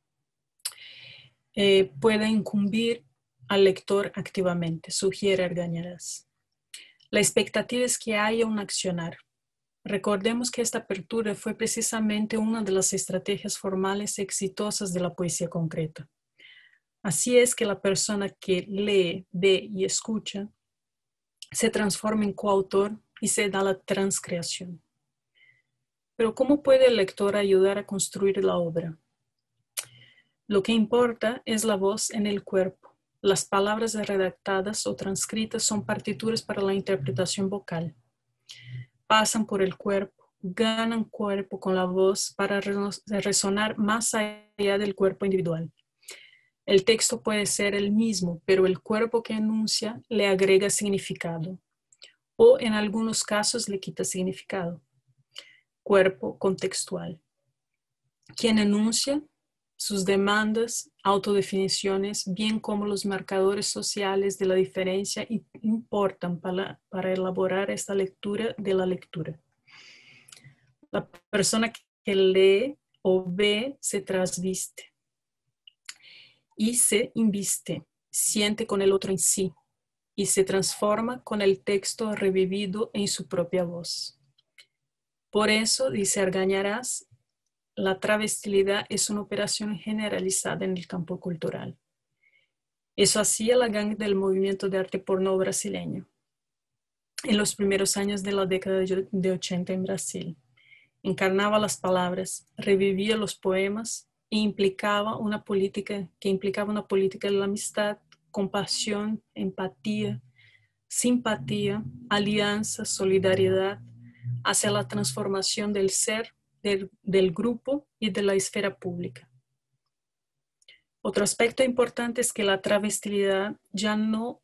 pueda incumbir al lector activamente, sugiere Argañarás. La expectativa es que haya un accionar. Recordemos que esta apertura fue precisamente una de las estrategias formales exitosas de la poesía concreta. Así es que la persona que lee, ve y escucha se transforma en coautor y se da la transcreación. Pero ¿cómo puede el lector ayudar a construir la obra? Lo que importa es la voz en el cuerpo. Las palabras redactadas o transcritas son partituras para la interpretación vocal. Pasan por el cuerpo, ganan cuerpo con la voz para resonar más allá del cuerpo individual. El texto puede ser el mismo, pero el cuerpo que enuncia le agrega significado, o en algunos casos le quita significado. Cuerpo contextual. Quien enuncia sus demandas, autodefiniciones, bien como los marcadores sociales de la diferencia importan para elaborar esta lectura de la lectura. La persona que lee o ve se trasviste y se inviste, siente con el otro en sí y se transforma con el texto revivido en su propia voz. Por eso, dice Argañarás, la travestilidad es una operación generalizada en el campo cultural. Eso hacía la gang del movimiento de arte porno brasileño en los primeros años de la década de 80 en Brasil. Encarnaba las palabras, revivía los poemas e implicaba una política de la amistad, compasión, empatía, simpatía, alianza, solidaridad hacia la transformación del ser, del grupo y de la esfera pública. Otro aspecto importante es que en la travestilidad ya no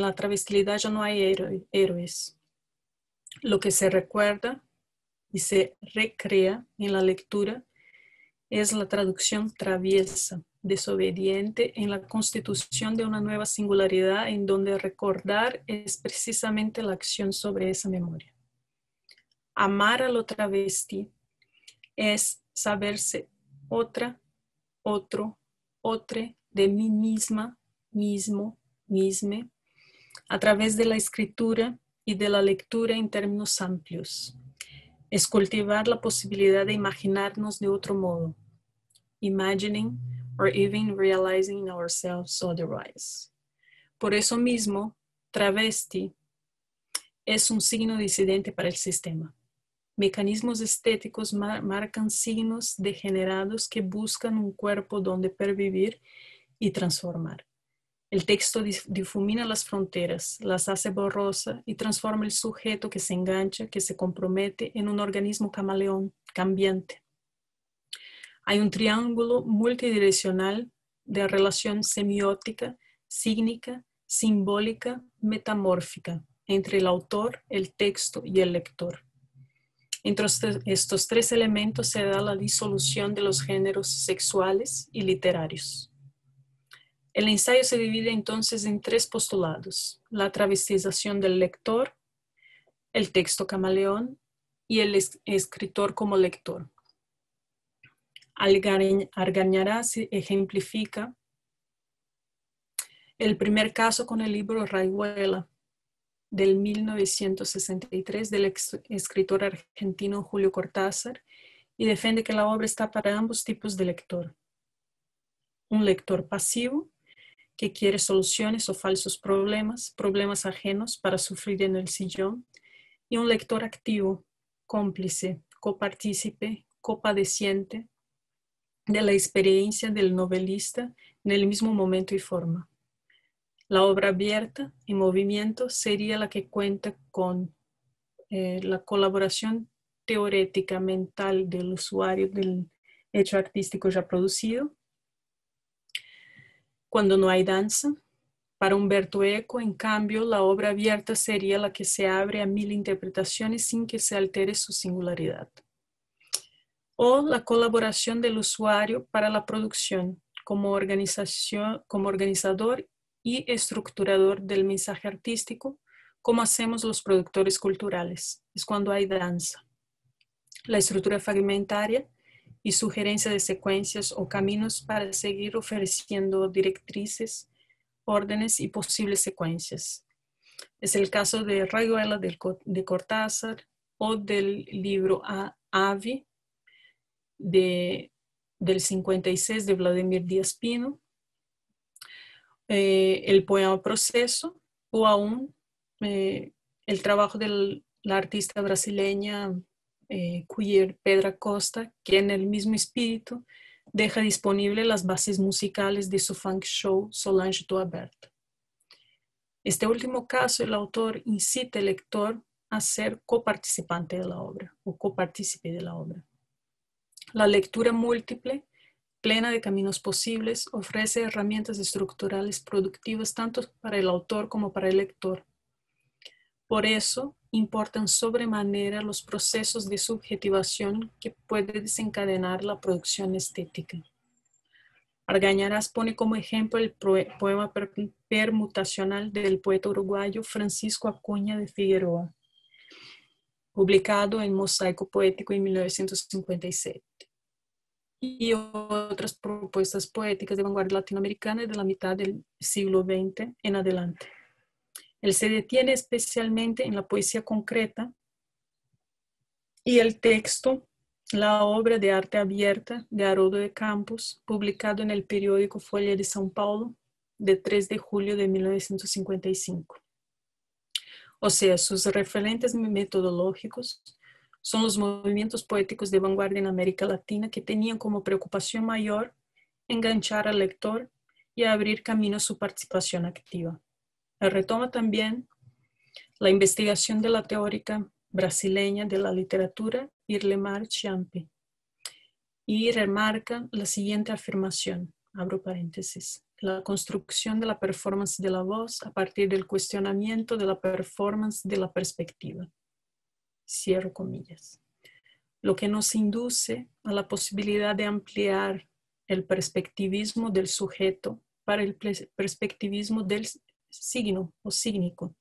hay héroes. Lo que se recuerda y se recrea en la lectura es la traducción traviesa, desobediente en la constitución de una nueva singularidad en donde recordar es precisamente la acción sobre esa memoria. Amar a lo travesti es saberse otra, otro, otre, de mí misma, mismo, misme, a través de la escritura y de la lectura en términos amplios. Es cultivar la posibilidad de imaginarnos de otro modo. Imagining or even realizing ourselves otherwise. Por eso mismo, travesti es un signo disidente para el sistema. Mecanismos estéticos marcan signos degenerados que buscan un cuerpo donde pervivir y transformar. El texto difumina las fronteras, las hace borrosa y transforma el sujeto que se engancha, que se compromete en un organismo camaleón, cambiante. Hay un triángulo multidireccional de relación semiótica, sígnica, simbólica, metamórfica entre el autor, el texto y el lector. Entre estos tres elementos se da la disolución de los géneros sexuales y literarios. El ensayo se divide entonces en tres postulados: la travestización del lector, el texto camaleón y el escritor como lector. Argañarás ejemplifica el primer caso con el libro Rayuela del 1963 del escritor argentino Julio Cortázar y defiende que la obra está para ambos tipos de lector. Un lector pasivo que quiere soluciones o falsos problemas ajenos para sufrir en el sillón, y un lector activo, cómplice, copartícipe, copadeciente de la experiencia del novelista en el mismo momento y forma. La obra abierta, en movimiento, sería la que cuenta con la colaboración teorética mental del usuario del hecho artístico ya producido. Cuando no hay danza, para Humberto Eco, en cambio, la obra abierta sería la que se abre a 1000 interpretaciones sin que se altere su singularidad. O la colaboración del usuario para la producción como organizador y estructurador del mensaje artístico, como hacemos los productores culturales. Es cuando hay danza. La estructura fragmentaria y sugerencia de secuencias o caminos para seguir ofreciendo directrices, órdenes y posibles secuencias. Es el caso de Rayuela de Cortázar o del libro Ave del 56 de Vladimir Díaz Pino, el poema Proceso, o aún el trabajo de la artista brasileña queer Pedra Costa, que en el mismo espíritu deja disponible las bases musicales de su funk show Solange do Aberto. Este último caso, el autor incita al lector a ser coparticipante de la obra o copartícipe de la obra. La lectura múltiple, plena de caminos posibles, ofrece herramientas estructurales productivas tanto para el autor como para el lector. Por eso, importan sobremanera los procesos de subjetivación que puede desencadenar la producción estética. Argañarás pone como ejemplo el poema permutacional del poeta uruguayo Francisco Acuña de Figueroa, publicado en Mosaico Poético en 1957, y otras propuestas poéticas de vanguardia latinoamericana de la mitad del siglo XX en adelante. Él se detiene especialmente en la poesía concreta y el texto, la obra de arte abierta de Haroldo de Campos, publicado en el periódico Folha de São Paulo, de 3 de julio de 1955. O sea, sus referentes metodológicos son los movimientos poéticos de vanguardia en América Latina que tenían como preocupación mayor enganchar al lector y abrir camino a su participación activa. Retoma también la investigación de la teórica brasileña de la literatura, Irlemar Ciampi, y remarca la siguiente afirmación, abro paréntesis: la construcción de la performance de la voz a partir del cuestionamiento de la performance de la perspectiva. Cierro comillas. Lo que nos induce a la posibilidad de ampliar el perspectivismo del sujeto para el perspectivismo del signo o sígnico.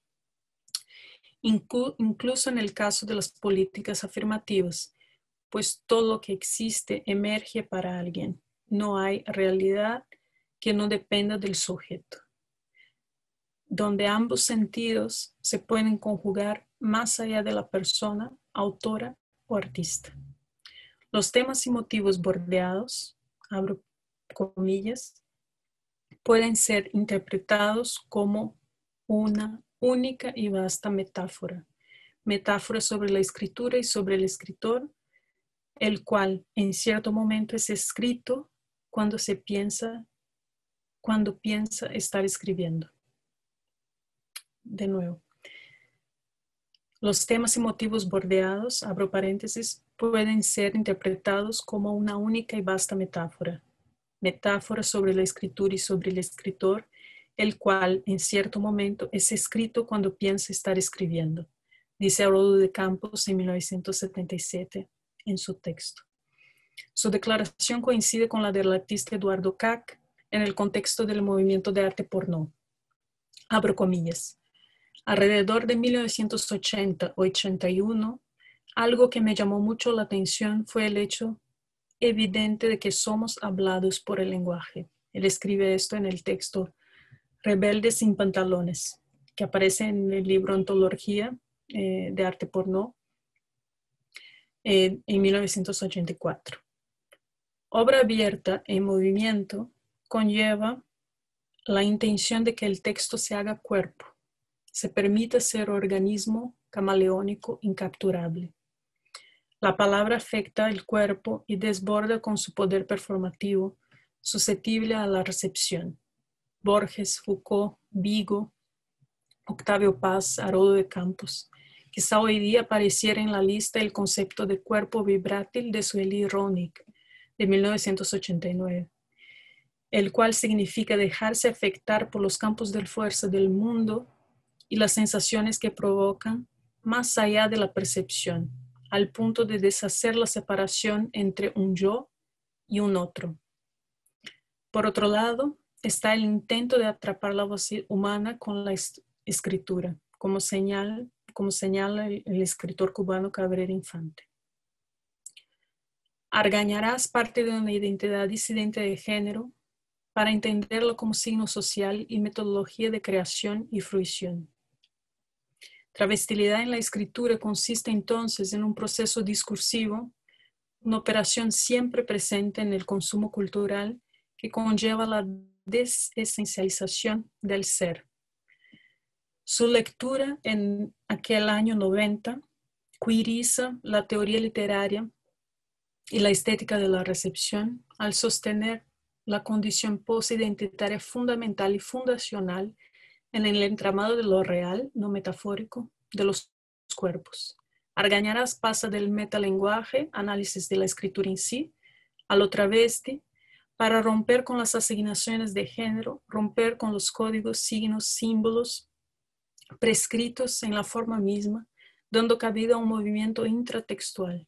Incluso en el caso de las políticas afirmativas, pues todo lo que existe emerge para alguien. No hay realidad que no dependa del sujeto, donde ambos sentidos se pueden conjugar más allá de la persona, autora o artista. Los temas y motivos bordeados, abro comillas, pueden ser interpretados como una única y vasta metáfora sobre la escritura y sobre el escritor, el cual en cierto momento es escrito cuando piensa estar escribiendo. De nuevo, los temas y motivos bordeados, abro paréntesis, pueden ser interpretados como una única y vasta metáfora sobre la escritura y sobre el escritor, el cual en cierto momento es escrito cuando piensa estar escribiendo, dice Haroldo de Campos en 1977 en su texto. Su declaración coincide con la del artista Eduardo Kac en el contexto del movimiento de arte porno. Abro comillas. Alrededor de 1980-81, algo que me llamó mucho la atención fue el hecho evidente de que somos hablados por el lenguaje. Él escribe esto en el texto Rebeldes sin pantalones, que aparece en el libro Antología de arte porno en 1984. Obra abierta en movimiento conlleva la intención de que el texto se haga cuerpo, se permita ser organismo camaleónico incapturable. La palabra afecta el cuerpo y desborda con su poder performativo, susceptible a la recepción. Borges, Foucault, Vigo, Octavio Paz, Haroldo de Campos. Quizá hoy día apareciera en la lista el concepto de cuerpo vibrátil de Sueli Ronig, de 1989, el cual significa dejarse afectar por los campos de fuerza del mundo y las sensaciones que provocan más allá de la percepción, al punto de deshacer la separación entre un yo y un otro. Por otro lado, está el intento de atrapar la voz humana con la escritura, como señala el escritor cubano Cabrera Infante. Argañarás parte de una identidad disidente de género para entenderlo como signo social y metodología de creación y fruición. Travestilidad en la escritura consiste entonces en un proceso discursivo, una operación siempre presente en el consumo cultural que conlleva la desesencialización del ser. Su lectura en aquel año 90 queeriza la teoría literaria y la estética de la recepción al sostener la condición posidentitaria fundamental y fundacional en el entramado de lo real, no metafórico, de lo cuerpos. Argañarás pasa del metalenguaje, análisis de la escritura en sí, a lo travesti, para romper con las asignaciones de género, romper con los códigos, signos, símbolos prescritos en la forma misma, dando cabida a un movimiento intratextual.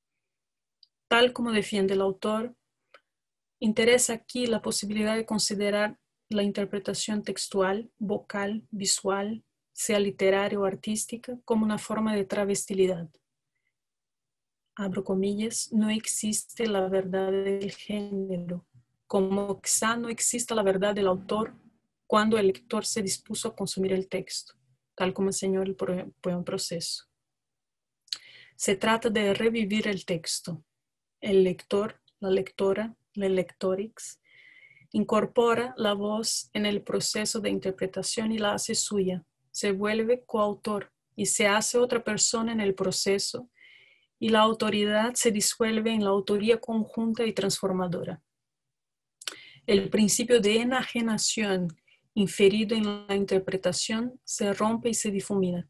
Tal como defiende el autor, interesa aquí la posibilidad de considerar la interpretación textual, vocal, visual, sea literaria o artística, como una forma de travestilidad. Abro comillas, no existe la verdad del género, como quizá no exista la verdad del autor cuando el lector se dispuso a consumir el texto, tal como enseñó el poema Proceso. Se trata de revivir el texto. El lector, la lectora, la lectorix, incorpora la voz en el proceso de interpretación y la hace suya. Se vuelve coautor y se hace otra persona en el proceso, y la autoridad se disuelve en la autoría conjunta y transformadora. El principio de enajenación inferido en la interpretación se rompe y se difumina.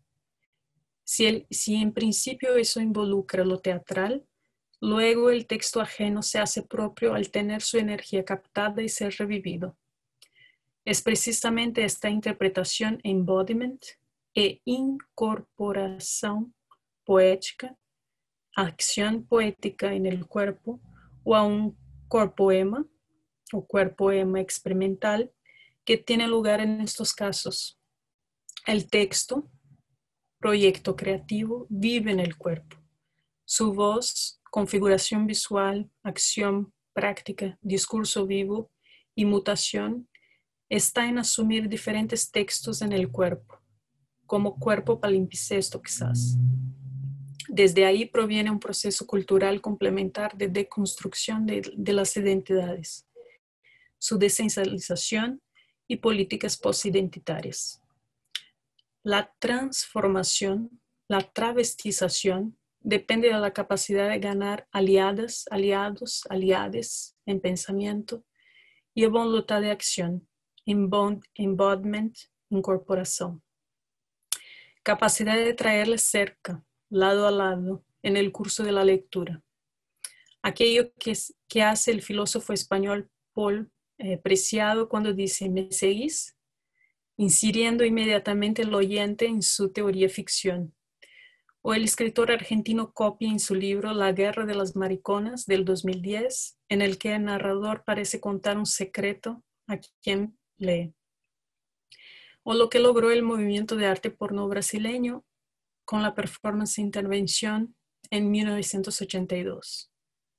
Si en principio eso involucra lo teatral, luego el texto ajeno se hace propio al tener su energía captada y ser revivido. Es precisamente esta interpretación, embodiment e incorporación poética, acción poética en el cuerpo o a un corpoema o cuerpoema experimental que tiene lugar en estos casos. El texto, proyecto creativo, vive en el cuerpo. Su voz, configuración visual, acción, práctica, discurso vivo y mutación está en asumir diferentes textos en el cuerpo, como cuerpo palimpsesto quizás. Desde ahí proviene un proceso cultural complementar de deconstrucción de las identidades, su desencialización y políticas posidentitarias. La transformación, la travestización, depende de la capacidad de ganar aliadas, aliados, aliades en pensamiento y en voluntad de acción, embodiment, incorporación. Capacidad de traerles cerca, lado a lado, en el curso de la lectura. Aquello que hace el filósofo español Paul Preciado cuando dice, ¿me seguís? Insiriendo inmediatamente el oyente en su teoría ficción. O el escritor argentino Coppi en su libro La guerra de las mariconas del 2010, en el que el narrador parece contar un secreto a quien lee. O lo que logró el movimiento de arte porno brasileño con la performance Intervención en 1982.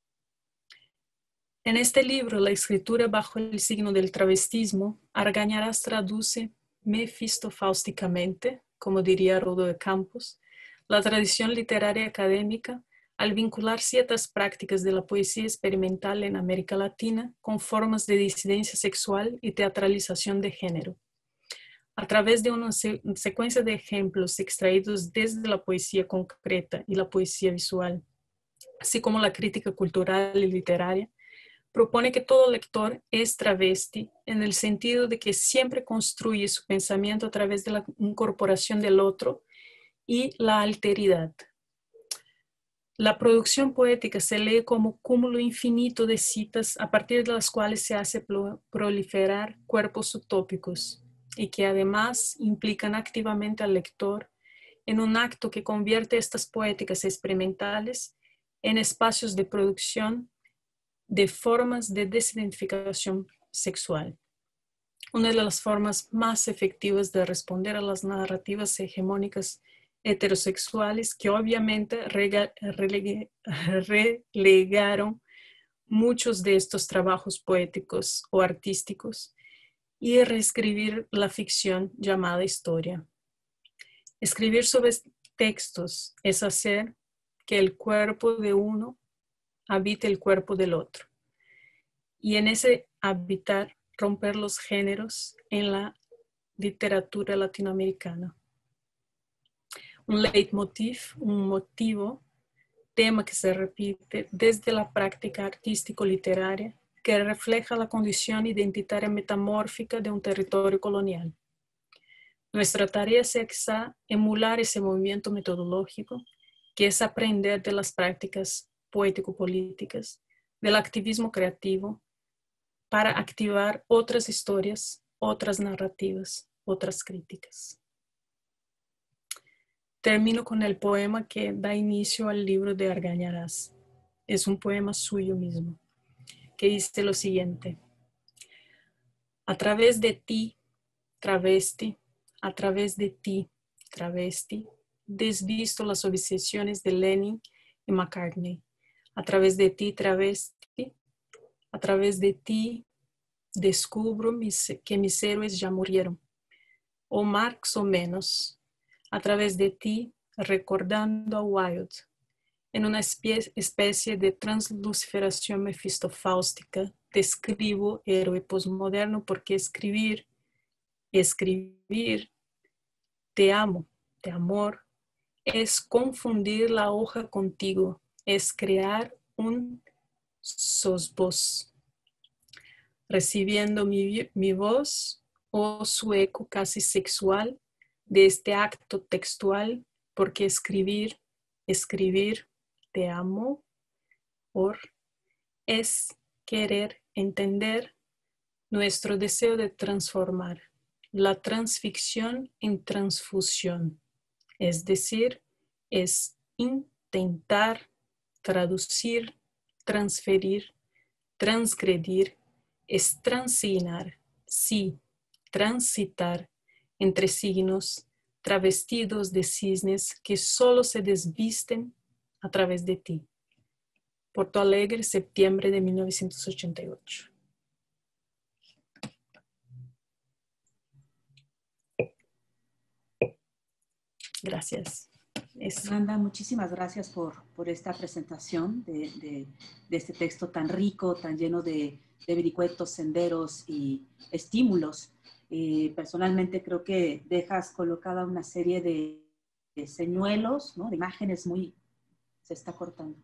En este libro, La escritura bajo el signo del travestismo, Argañarás traduce mefistofáusticamente, como diría Rodo de Campos, la tradición literaria académica al vincular ciertas prácticas de la poesía experimental en América Latina con formas de disidencia sexual y teatralización de género. A través de una secuencia de ejemplos extraídos desde la poesía concreta y la poesía visual, así como la crítica cultural y literaria, propone que todo lector es travesti en el sentido de que siempre construye su pensamiento a través de la incorporación del otro y la alteridad. La producción poética se lee como cúmulo infinito de citas a partir de las cuales se hace proliferar cuerpos utópicos y que además implican activamente al lector en un acto que convierte estas poéticas experimentales en espacios de producción de formas de desidentificación sexual. Una de las formas más efectivas de responder a las narrativas hegemónicas heterosexuales que obviamente relegaron muchos de estos trabajos poéticos o artísticos y reescribir la ficción llamada historia. Escribir sobre textos es hacer que el cuerpo de uno habite el cuerpo del otro. Y en ese habitar, romper los géneros en la literatura latinoamericana. Un leitmotiv, un motivo, tema que se repite desde la práctica artístico-literaria que refleja la condición identitaria metamórfica de un territorio colonial. Nuestra tarea es emular ese movimiento metodológico, que es aprender de las prácticas poético-políticas, del activismo creativo, para activar otras historias, otras narrativas, otras críticas. Termino con el poema que da inicio al libro de Argañarás. Es un poema suyo mismo, que dice lo siguiente: a través de ti, travesti, a través de ti, travesti, desvisto las obsesiones de Lenin y McCartney. A través de ti, travesti, a través de ti, descubro que mis héroes ya murieron, o Marx o menos. A través de ti, recordando a Wilde, en una especie de transluciferación mefistofáustica, describo héroe posmoderno, porque escribir, te amo, de amor, es confundir la hoja contigo, es crear un sos vos, recibiendo mi voz o su eco casi sexual de este acto textual, porque escribir, te amo, es querer entender nuestro deseo de transformar la transficción en transfusión, es decir, es intentar traducir, transferir, transgredir, es transinar, sí, transitar entre signos travestidos de cisnes que solo se desvisten a través de ti. Porto Alegre, septiembre de 1988. Gracias. Fernanda, muchísimas gracias por esta presentación de este texto tan rico, tan lleno de vericuetos, senderos y estímulos. Personalmente creo que dejas colocada una serie de señuelos, ¿no? De imágenes muy... Se está cortando.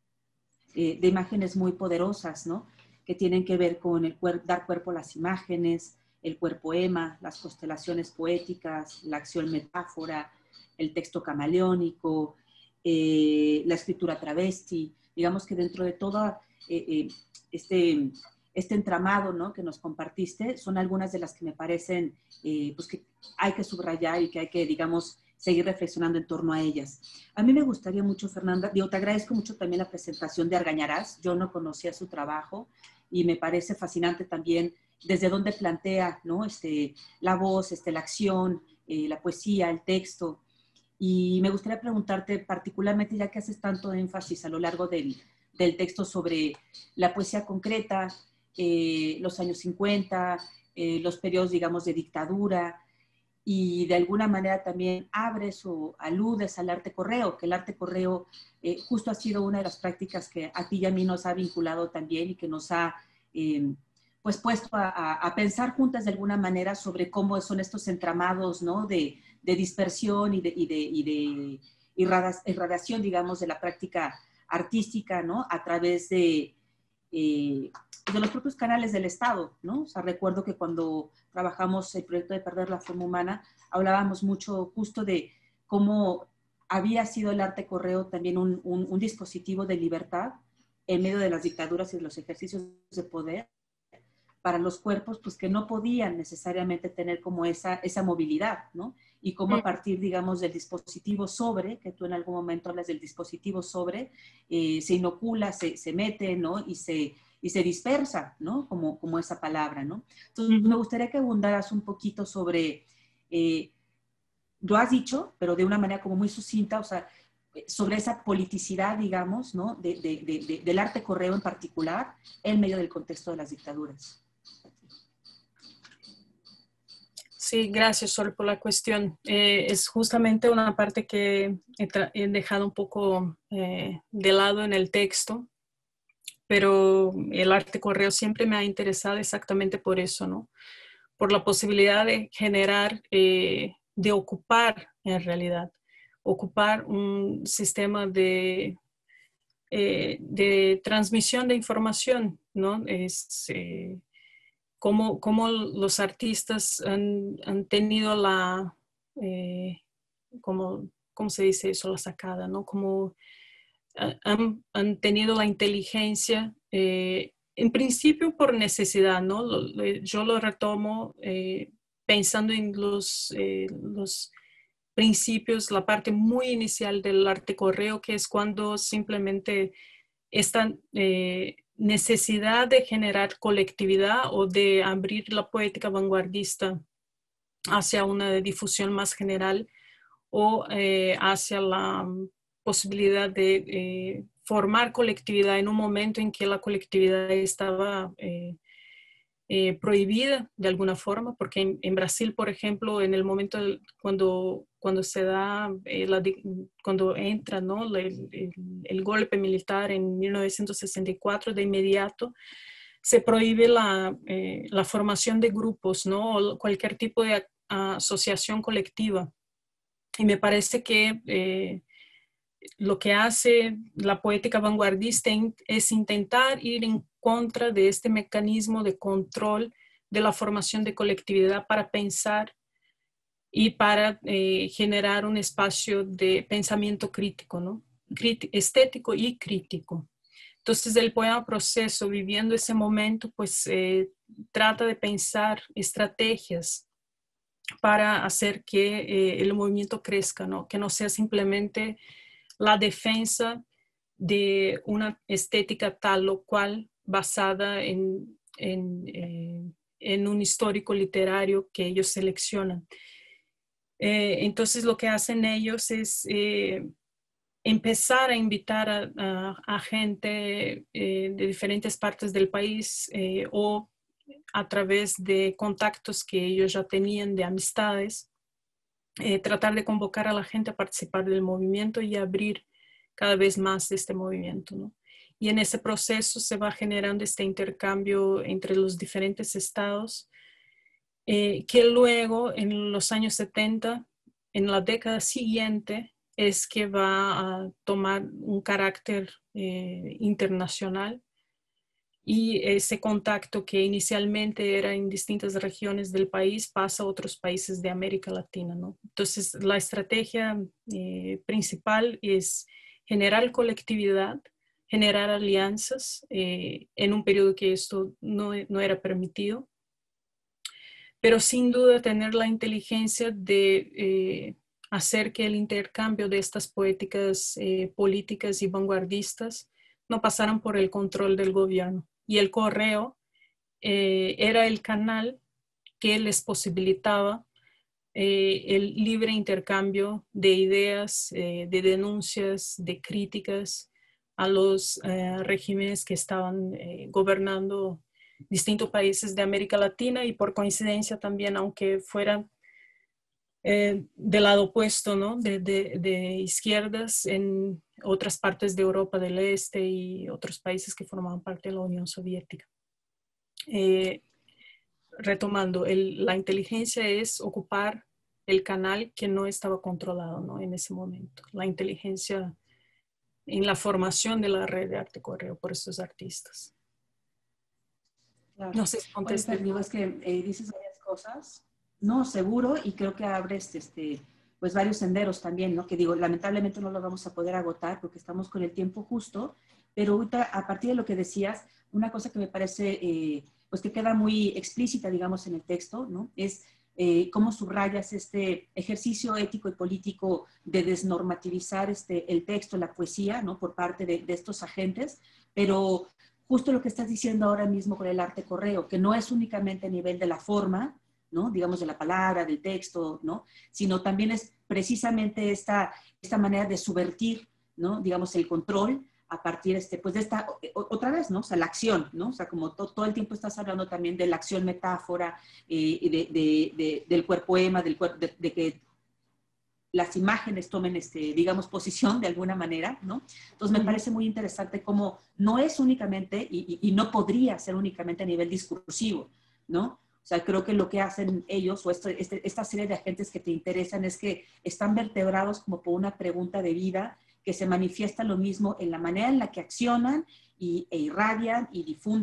De imágenes muy poderosas, ¿no? Que tienen que ver con dar cuerpo a las imágenes, el cuerpoema, las constelaciones poéticas, la acción metáfora, el texto camaleónico, la escritura travesti. Digamos que dentro de todo este entramado, ¿no?, que nos compartiste, son algunas de las que me parecen pues que hay que subrayar y que hay que, digamos, seguir reflexionando en torno a ellas. A mí me gustaría mucho, Fernanda, te agradezco mucho también la presentación de Argañarás. Yo no conocía su trabajo y me parece fascinante también desde dónde plantea, ¿no?, la voz, la acción, la poesía, el texto. Y me gustaría preguntarte particularmente, ya que haces tanto énfasis a lo largo del texto sobre la poesía concreta, los años 50, los periodos, digamos, de dictadura, y de alguna manera también abres o aludes al arte correo, que el arte correo justo ha sido una de las prácticas que a ti y a mí nos ha vinculado también y que nos ha pues puesto a pensar juntas de alguna manera sobre cómo son estos entramados, ¿no?, de dispersión y de irradiación, digamos, de la práctica artística, ¿no?, a través de los propios canales del Estado, ¿no? O sea, recuerdo que cuando trabajamos el proyecto de Perder la Forma Humana, hablábamos mucho justo de cómo había sido el arte correo también un dispositivo de libertad en medio de las dictaduras y de los ejercicios de poder para los cuerpos, pues que no podían necesariamente tener como esa movilidad, ¿no? Y cómo a partir, digamos, del dispositivo sobre, que tú en algún momento hablas del dispositivo sobre, se inocula, se mete, ¿no?, y se dispersa, ¿no?, como esa palabra, ¿no? Entonces, me gustaría que abundaras un poquito sobre, lo has dicho, pero de una manera como muy sucinta, o sea, sobre esa politicidad, digamos, ¿no?, del arte correo en particular, en medio del contexto de las dictaduras. Sí, gracias, Sol, por la cuestión. Es justamente una parte que he dejado un poco de lado en el texto, pero el arte correo siempre me ha interesado exactamente por eso, ¿no? Por la posibilidad de generar, de ocupar en realidad, ocupar un sistema de transmisión de información, ¿no? Es cómo los artistas han tenido la ¿cómo se dice eso? La sacada, ¿no? Como han tenido la inteligencia, en principio por necesidad, ¿no? Yo lo retomo pensando en los principios, la parte muy inicial del arte correo, que es cuando simplemente esta necesidad de generar colectividad o de abrir la poética vanguardista hacia una difusión más general o hacia la posibilidad de formar colectividad en un momento en que la colectividad estaba prohibida de alguna forma, porque en Brasil, por ejemplo, en el momento cuando se da, cuando entra, ¿no? el golpe militar en 1964, de inmediato se prohíbe la formación de grupos, ¿no? O cualquier tipo de asociación colectiva. Y me parece que lo que hace la poética vanguardista es intentar ir en contra de este mecanismo de control de la formación de colectividad para pensar y para generar un espacio de pensamiento crítico, ¿no? Estético y crítico. Entonces el poema Proceso, viviendo ese momento, pues trata de pensar estrategias para hacer que el movimiento crezca, ¿no? Que no sea simplemente la defensa de una estética tal o cual basada en un histórico literario que ellos seleccionan. Entonces lo que hacen ellos es empezar a invitar a gente de diferentes partes del país o a través de contactos que ellos ya tenían, de amistades, tratar de convocar a la gente a participar del movimiento y abrir cada vez más de este movimiento, ¿no? Y en ese proceso se va generando este intercambio entre los diferentes estados, que luego en los años 70, en la década siguiente, es que va a tomar un carácter internacional. Y ese contacto que inicialmente era en distintas regiones del país pasa a otros países de América Latina, ¿no? Entonces, la estrategia principal es generar colectividad, generar alianzas en un periodo que esto no era permitido, pero sin duda tener la inteligencia de hacer que el intercambio de estas poéticas políticas y vanguardistas no pasaran por el control del gobierno. Y el correo era el canal que les posibilitaba el libre intercambio de ideas, de denuncias, de críticas a los regímenes que estaban gobernando distintos países de América Latina y por coincidencia también, aunque fueran del lado opuesto, ¿no? de izquierdas en otras partes de Europa del Este y otros países que formaban parte de la Unión Soviética. Retomando, la inteligencia es ocupar el canal que no estaba controlado, ¿no? En ese momento. La inteligencia en la formación de la red de arte correo por estos artistas. Claro. No sé si Oye, contesté. Fer, digo, es que dices varias cosas, no, seguro, y creo que abres pues varios senderos también, ¿no? Que digo, lamentablemente no lo vamos a poder agotar porque estamos con el tiempo justo, pero ahorita, a partir de lo que decías, una cosa que me parece, pues que queda muy explícita, digamos, en el texto, ¿no? Es cómo subrayas este ejercicio ético y político de desnormativizar el texto, la poesía, ¿no? Por parte de estos agentes, pero justo lo que estás diciendo ahora mismo con el arte correo, que no es únicamente a nivel de la forma, ¿no? Digamos, de la palabra, del texto, ¿no? Sino también es precisamente esta manera de subvertir, ¿no? Digamos, el control a partir pues de esta, otra vez, ¿no? O sea, la acción, ¿no? O sea, como todo el tiempo estás hablando también de la acción metáfora, del cuerpoema, de que las imágenes tomen, digamos, posición de alguna manera, ¿no? Entonces me parece muy interesante cómo no es únicamente, y no podría ser únicamente a nivel discursivo, ¿no? O sea, creo que lo que hacen ellos, o esta serie de agentes que te interesan, es que están vertebrados como por una pregunta de vida que se manifiesta lo mismo en la manera en la que accionan e irradian y difunden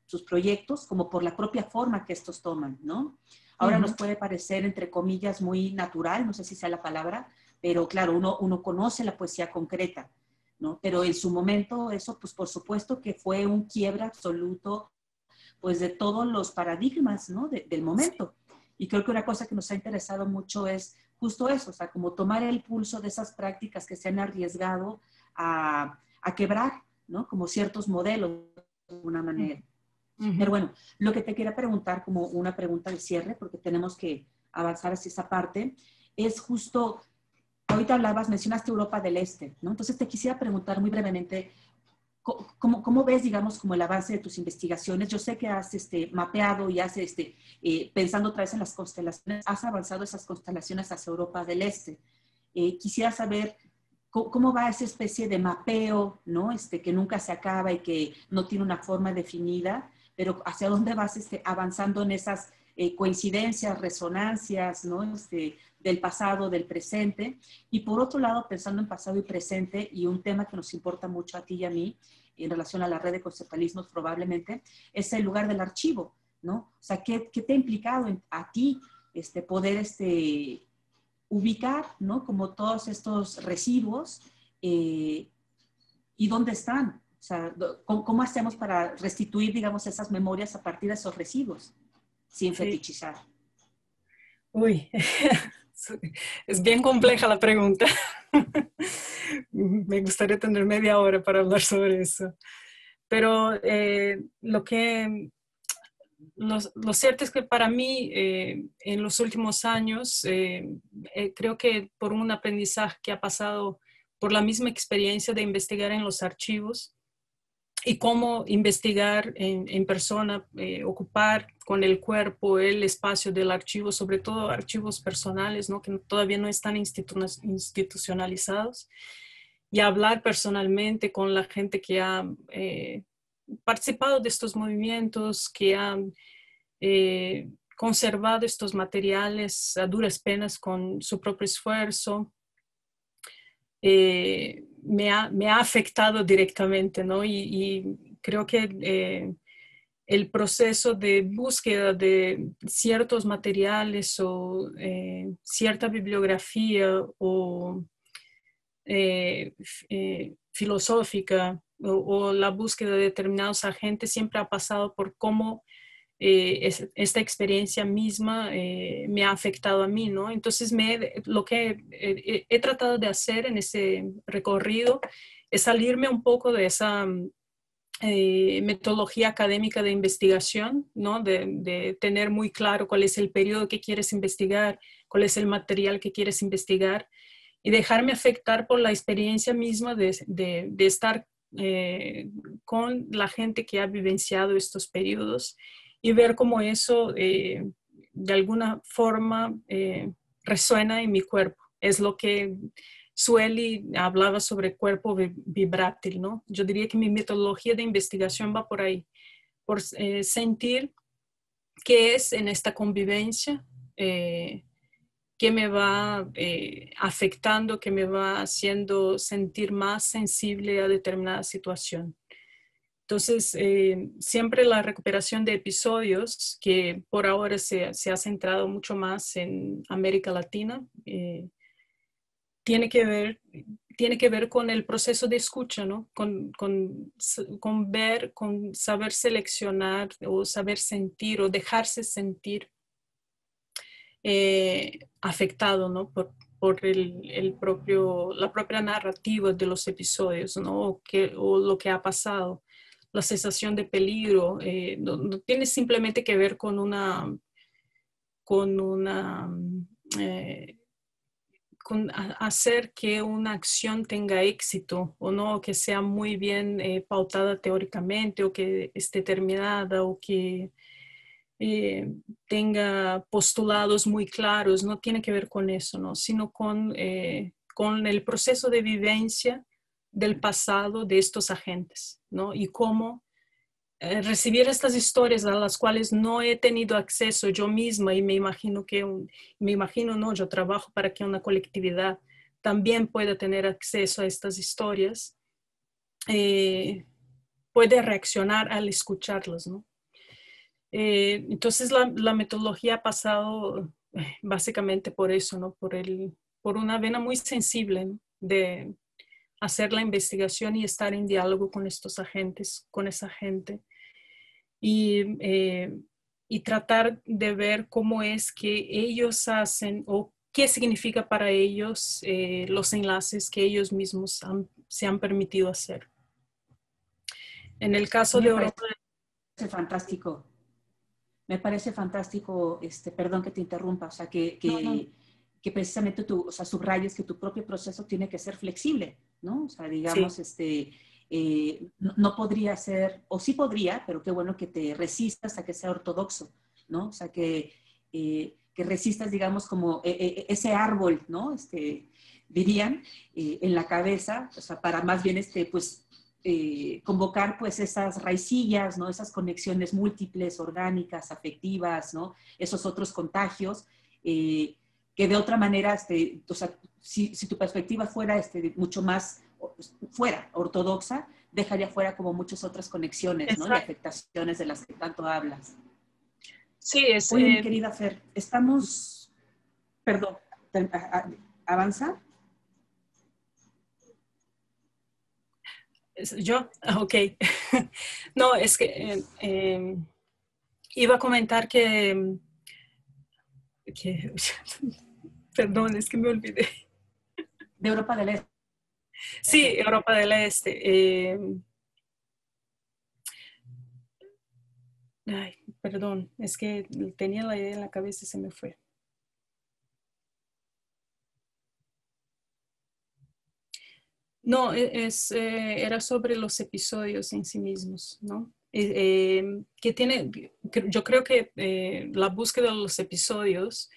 sus proyectos como por la propia forma que estos toman, ¿no? Ahora nos puede parecer, entre comillas, muy natural, no sé si sea la palabra, pero claro, uno conoce la poesía concreta, ¿no? Pero en su momento eso, pues por supuesto que fue un quiebre absoluto, pues de todos los paradigmas, ¿no? Del momento. Y creo que una cosa que nos ha interesado mucho es justo eso, o sea, como tomar el pulso de esas prácticas que se han arriesgado a quebrar, ¿no? Como ciertos modelos, de alguna manera. Pero bueno, lo que te quería preguntar como una pregunta de cierre, porque tenemos que avanzar hacia esa parte, es justo, ahorita hablabas, mencionaste Europa del Este, ¿no? Entonces te quisiera preguntar muy brevemente, ¿cómo ves, digamos, como el avance de tus investigaciones? Yo sé que has mapeado y has, pensando otra vez en las constelaciones, has avanzado esas constelaciones hacia Europa del Este. Quisiera saber cómo va esa especie de mapeo, ¿no? Que nunca se acaba y que no tiene una forma definida, pero hacia dónde vas avanzando en esas coincidencias, resonancias, ¿no? Del pasado, del presente. Y por otro lado, pensando en pasado y presente, y un tema que nos importa mucho a ti y a mí, en relación a la red de conceptualismos probablemente, es el lugar del archivo, ¿no? O sea, ¿qué te ha implicado a ti poder ubicar, ¿no? Como todos estos residuos y dónde están? O sea, ¿cómo hacemos para restituir, digamos, esas memorias a partir de esos residuos sin fetichizar? Uy, es bien compleja la pregunta. Me gustaría tener media hora para hablar sobre eso. Pero lo cierto es que para mí, en los últimos años, creo que por un aprendizaje que ha pasado por la misma experiencia de investigar en los archivos, y cómo investigar en persona, ocupar con el cuerpo el espacio del archivo, sobre todo archivos personales, ¿no? Que todavía no están institucionalizados, y hablar personalmente con la gente que ha participado de estos movimientos, que han conservado estos materiales a duras penas con su propio esfuerzo. Me ha afectado directamente, ¿no? Y creo que el proceso de búsqueda de ciertos materiales o cierta bibliografía o filosófica o la búsqueda de determinados agentes siempre ha pasado por cómo esta experiencia misma me ha afectado a mí, ¿no? Entonces lo que he tratado de hacer en ese recorrido es salirme un poco de esa metodología académica de investigación, ¿no? De tener muy claro cuál es el periodo que quieres investigar, cuál es el material que quieres investigar, y dejarme afectar por la experiencia misma de estar con la gente que ha vivenciado estos periodos y ver cómo eso de alguna forma resuena en mi cuerpo. Es lo que Sueli hablaba sobre cuerpo vibrátil, ¿no? Yo diría que mi metodología de investigación va por ahí, por sentir qué es en esta convivencia que me va afectando, que me va haciendo sentir más sensible a determinada situación. Entonces, siempre la recuperación de episodios, que por ahora se ha centrado mucho más en América Latina, tiene que ver con el proceso de escucha, ¿no? Con ver, con saber seleccionar o saber sentir o dejarse sentir afectado, ¿no? Por la propia narrativa de los episodios, ¿no? O lo que ha pasado. La sensación de peligro no tiene simplemente que ver con hacer que una acción tenga éxito o no, que sea muy bien pautada teóricamente o que esté terminada o que tenga postulados muy claros, no tiene que ver con eso, ¿no? Sino con el proceso de vivencia del pasado de estos agentes, ¿no? Y cómo recibir estas historias a las cuales no he tenido acceso yo misma y me imagino, no, yo trabajo para que una colectividad también pueda tener acceso a estas historias, puede reaccionar al escucharlas, ¿no? Entonces la metodología ha pasado básicamente por eso, ¿no? Por una vena muy sensible, ¿no? De hacer la investigación y estar en diálogo con estos agentes, con esa gente. Y tratar de ver cómo es que ellos hacen o qué significa para ellos los enlaces que ellos mismos se han permitido hacer. En el caso de Europa... Me parece fantástico. Me parece fantástico, perdón que te interrumpa, o sea, que precisamente tú, o sea, subrayes que tu propio proceso tiene que ser flexible, ¿no? O sea, digamos, Sí. No podría ser, o sí podría, pero qué bueno que te resistas a que sea ortodoxo, ¿no? O sea, que resistas, digamos, como ese árbol, ¿no? Dirían, en la cabeza, o sea, para más bien, pues, convocar pues esas raicillas, ¿no? Esas conexiones múltiples, orgánicas, afectivas, ¿no? Esos otros contagios, que de otra manera, o sea, si tu perspectiva fuera mucho más fuera ortodoxa, dejaría fuera como muchas otras conexiones, ¿no? Y afectaciones de las que tanto hablas. Sí, Oye, mi querida Fer, estamos, perdón, ¿avanza? Yo, ok. No, es que iba a comentar que perdón, es que me olvidé. De Europa del Este. Sí, Europa del Este. Ay, perdón, es que tenía la idea en la cabeza y se me fue. No, era sobre los episodios en sí mismos, ¿no? Que tiene, yo creo que la búsqueda de los episodios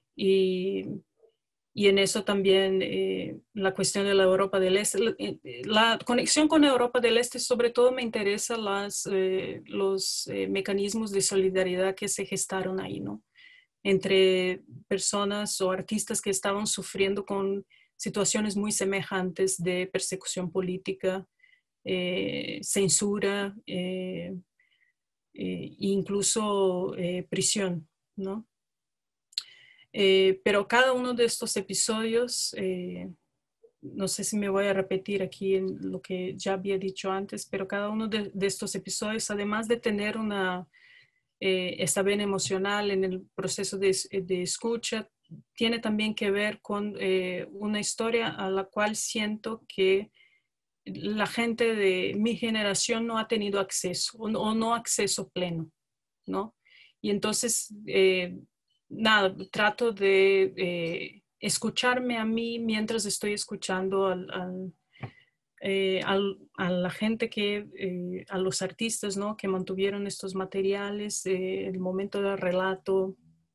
y en eso también la cuestión de la Europa del Este, la conexión con Europa del Este sobre todo me interesa los mecanismos de solidaridad que se gestaron ahí, ¿no? Entre personas o artistas que estaban sufriendo con situaciones muy semejantes de persecución política, censura, incluso prisión, ¿no? Pero cada uno de estos episodios, no sé si me voy a repetir aquí en lo que ya había dicho antes, pero cada uno de estos episodios, además de tener esta vena emocional en el proceso de escucha, tiene también que ver con una historia a la cual siento que la gente de mi generación no ha tenido acceso o no acceso pleno, ¿no? Y entonces, nada, trato de escucharme a mí mientras estoy escuchando a la gente a los artistas, ¿no? Que mantuvieron estos materiales, el momento del relato.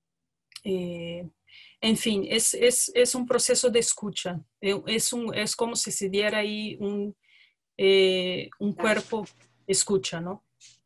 En fin, es un proceso de escucha. Es como si se diera ahí un cuerpo escucha, ¿no?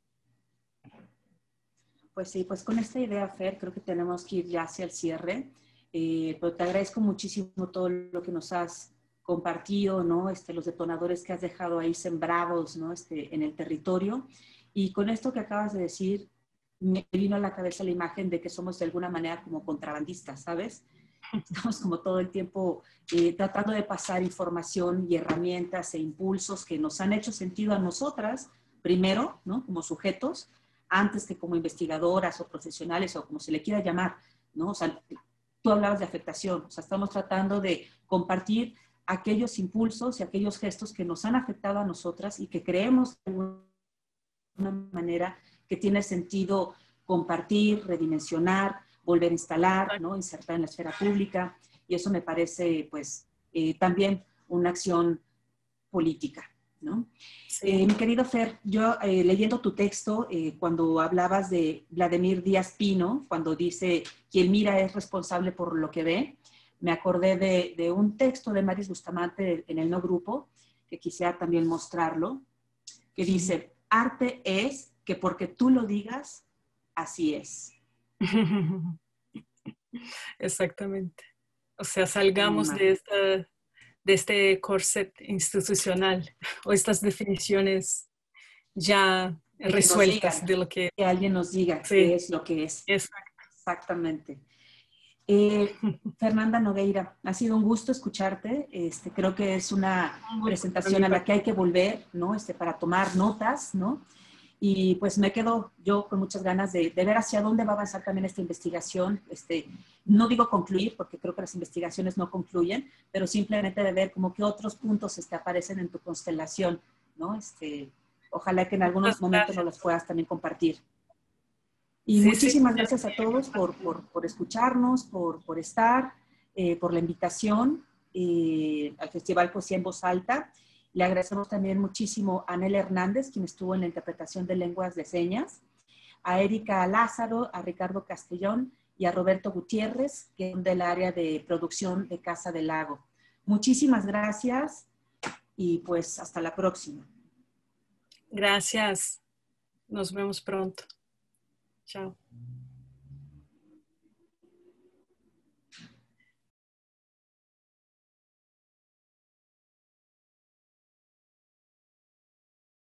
Pues sí, pues con esta idea, Fer, creo que tenemos que ir ya hacia el cierre. Pero te agradezco muchísimo todo lo que nos has compartido, ¿no? Los detonadores que has dejado ahí sembrados, ¿no? En el territorio. Y con esto que acabas de decir, me vino a la cabeza la imagen de que somos de alguna manera como contrabandistas, ¿sabes? Estamos como todo el tiempo tratando de pasar información y herramientas e impulsos que nos han hecho sentido a nosotras, primero, ¿no? Como sujetos, antes que como investigadoras o profesionales o como se le quiera llamar, ¿no? O sea, tú hablabas de afectación, o sea, estamos tratando de compartir aquellos impulsos y aquellos gestos que nos han afectado a nosotras y que creemos de alguna manera que tiene sentido compartir, redimensionar, volver a instalar, ¿no? Insertar en la esfera pública, y eso me parece, pues, también una acción política, ¿no? Sí. Mi querido Fer, yo leyendo tu texto, cuando hablabas de Vladimir Díaz Pino, cuando dice, quien mira es responsable por lo que ve, me acordé de un texto de Maris Bustamante en el No Grupo, que quisiera también mostrarlo, que dice, arte es que porque tú lo digas, así es. Exactamente. O sea, salgamos de este corset institucional o estas definiciones ya de que nos resueltas digan, de lo que... que alguien nos diga Sí, qué es lo que es. exacto. Exactamente. Fernanda Nogueira, ha sido un gusto escucharte. Creo que es una Un gusto para presentación mí a la que hay que volver, ¿no? Para tomar notas, ¿no? Y pues me quedo yo con muchas ganas de ver hacia dónde va a avanzar también esta investigación. No digo concluir, porque creo que las investigaciones no concluyen, pero simplemente de ver como que otros puntos aparecen en tu constelación, ¿no? Ojalá que en algunos Muchas momentos nos gracias. los puedas también compartir. Y Sí, sí. muchísimas gracias a todos por escucharnos, por estar, por la invitación al Festival Poesía en Voz Alta. Le agradecemos también muchísimo a Anel Hernández, quien estuvo en la interpretación de lenguas de señas, a Erika Lázaro, a Ricardo Castellón y a Roberto Gutiérrez, que es del área de producción de Casa del Lago. Muchísimas gracias y pues hasta la próxima. Gracias. Nos vemos pronto. Chao.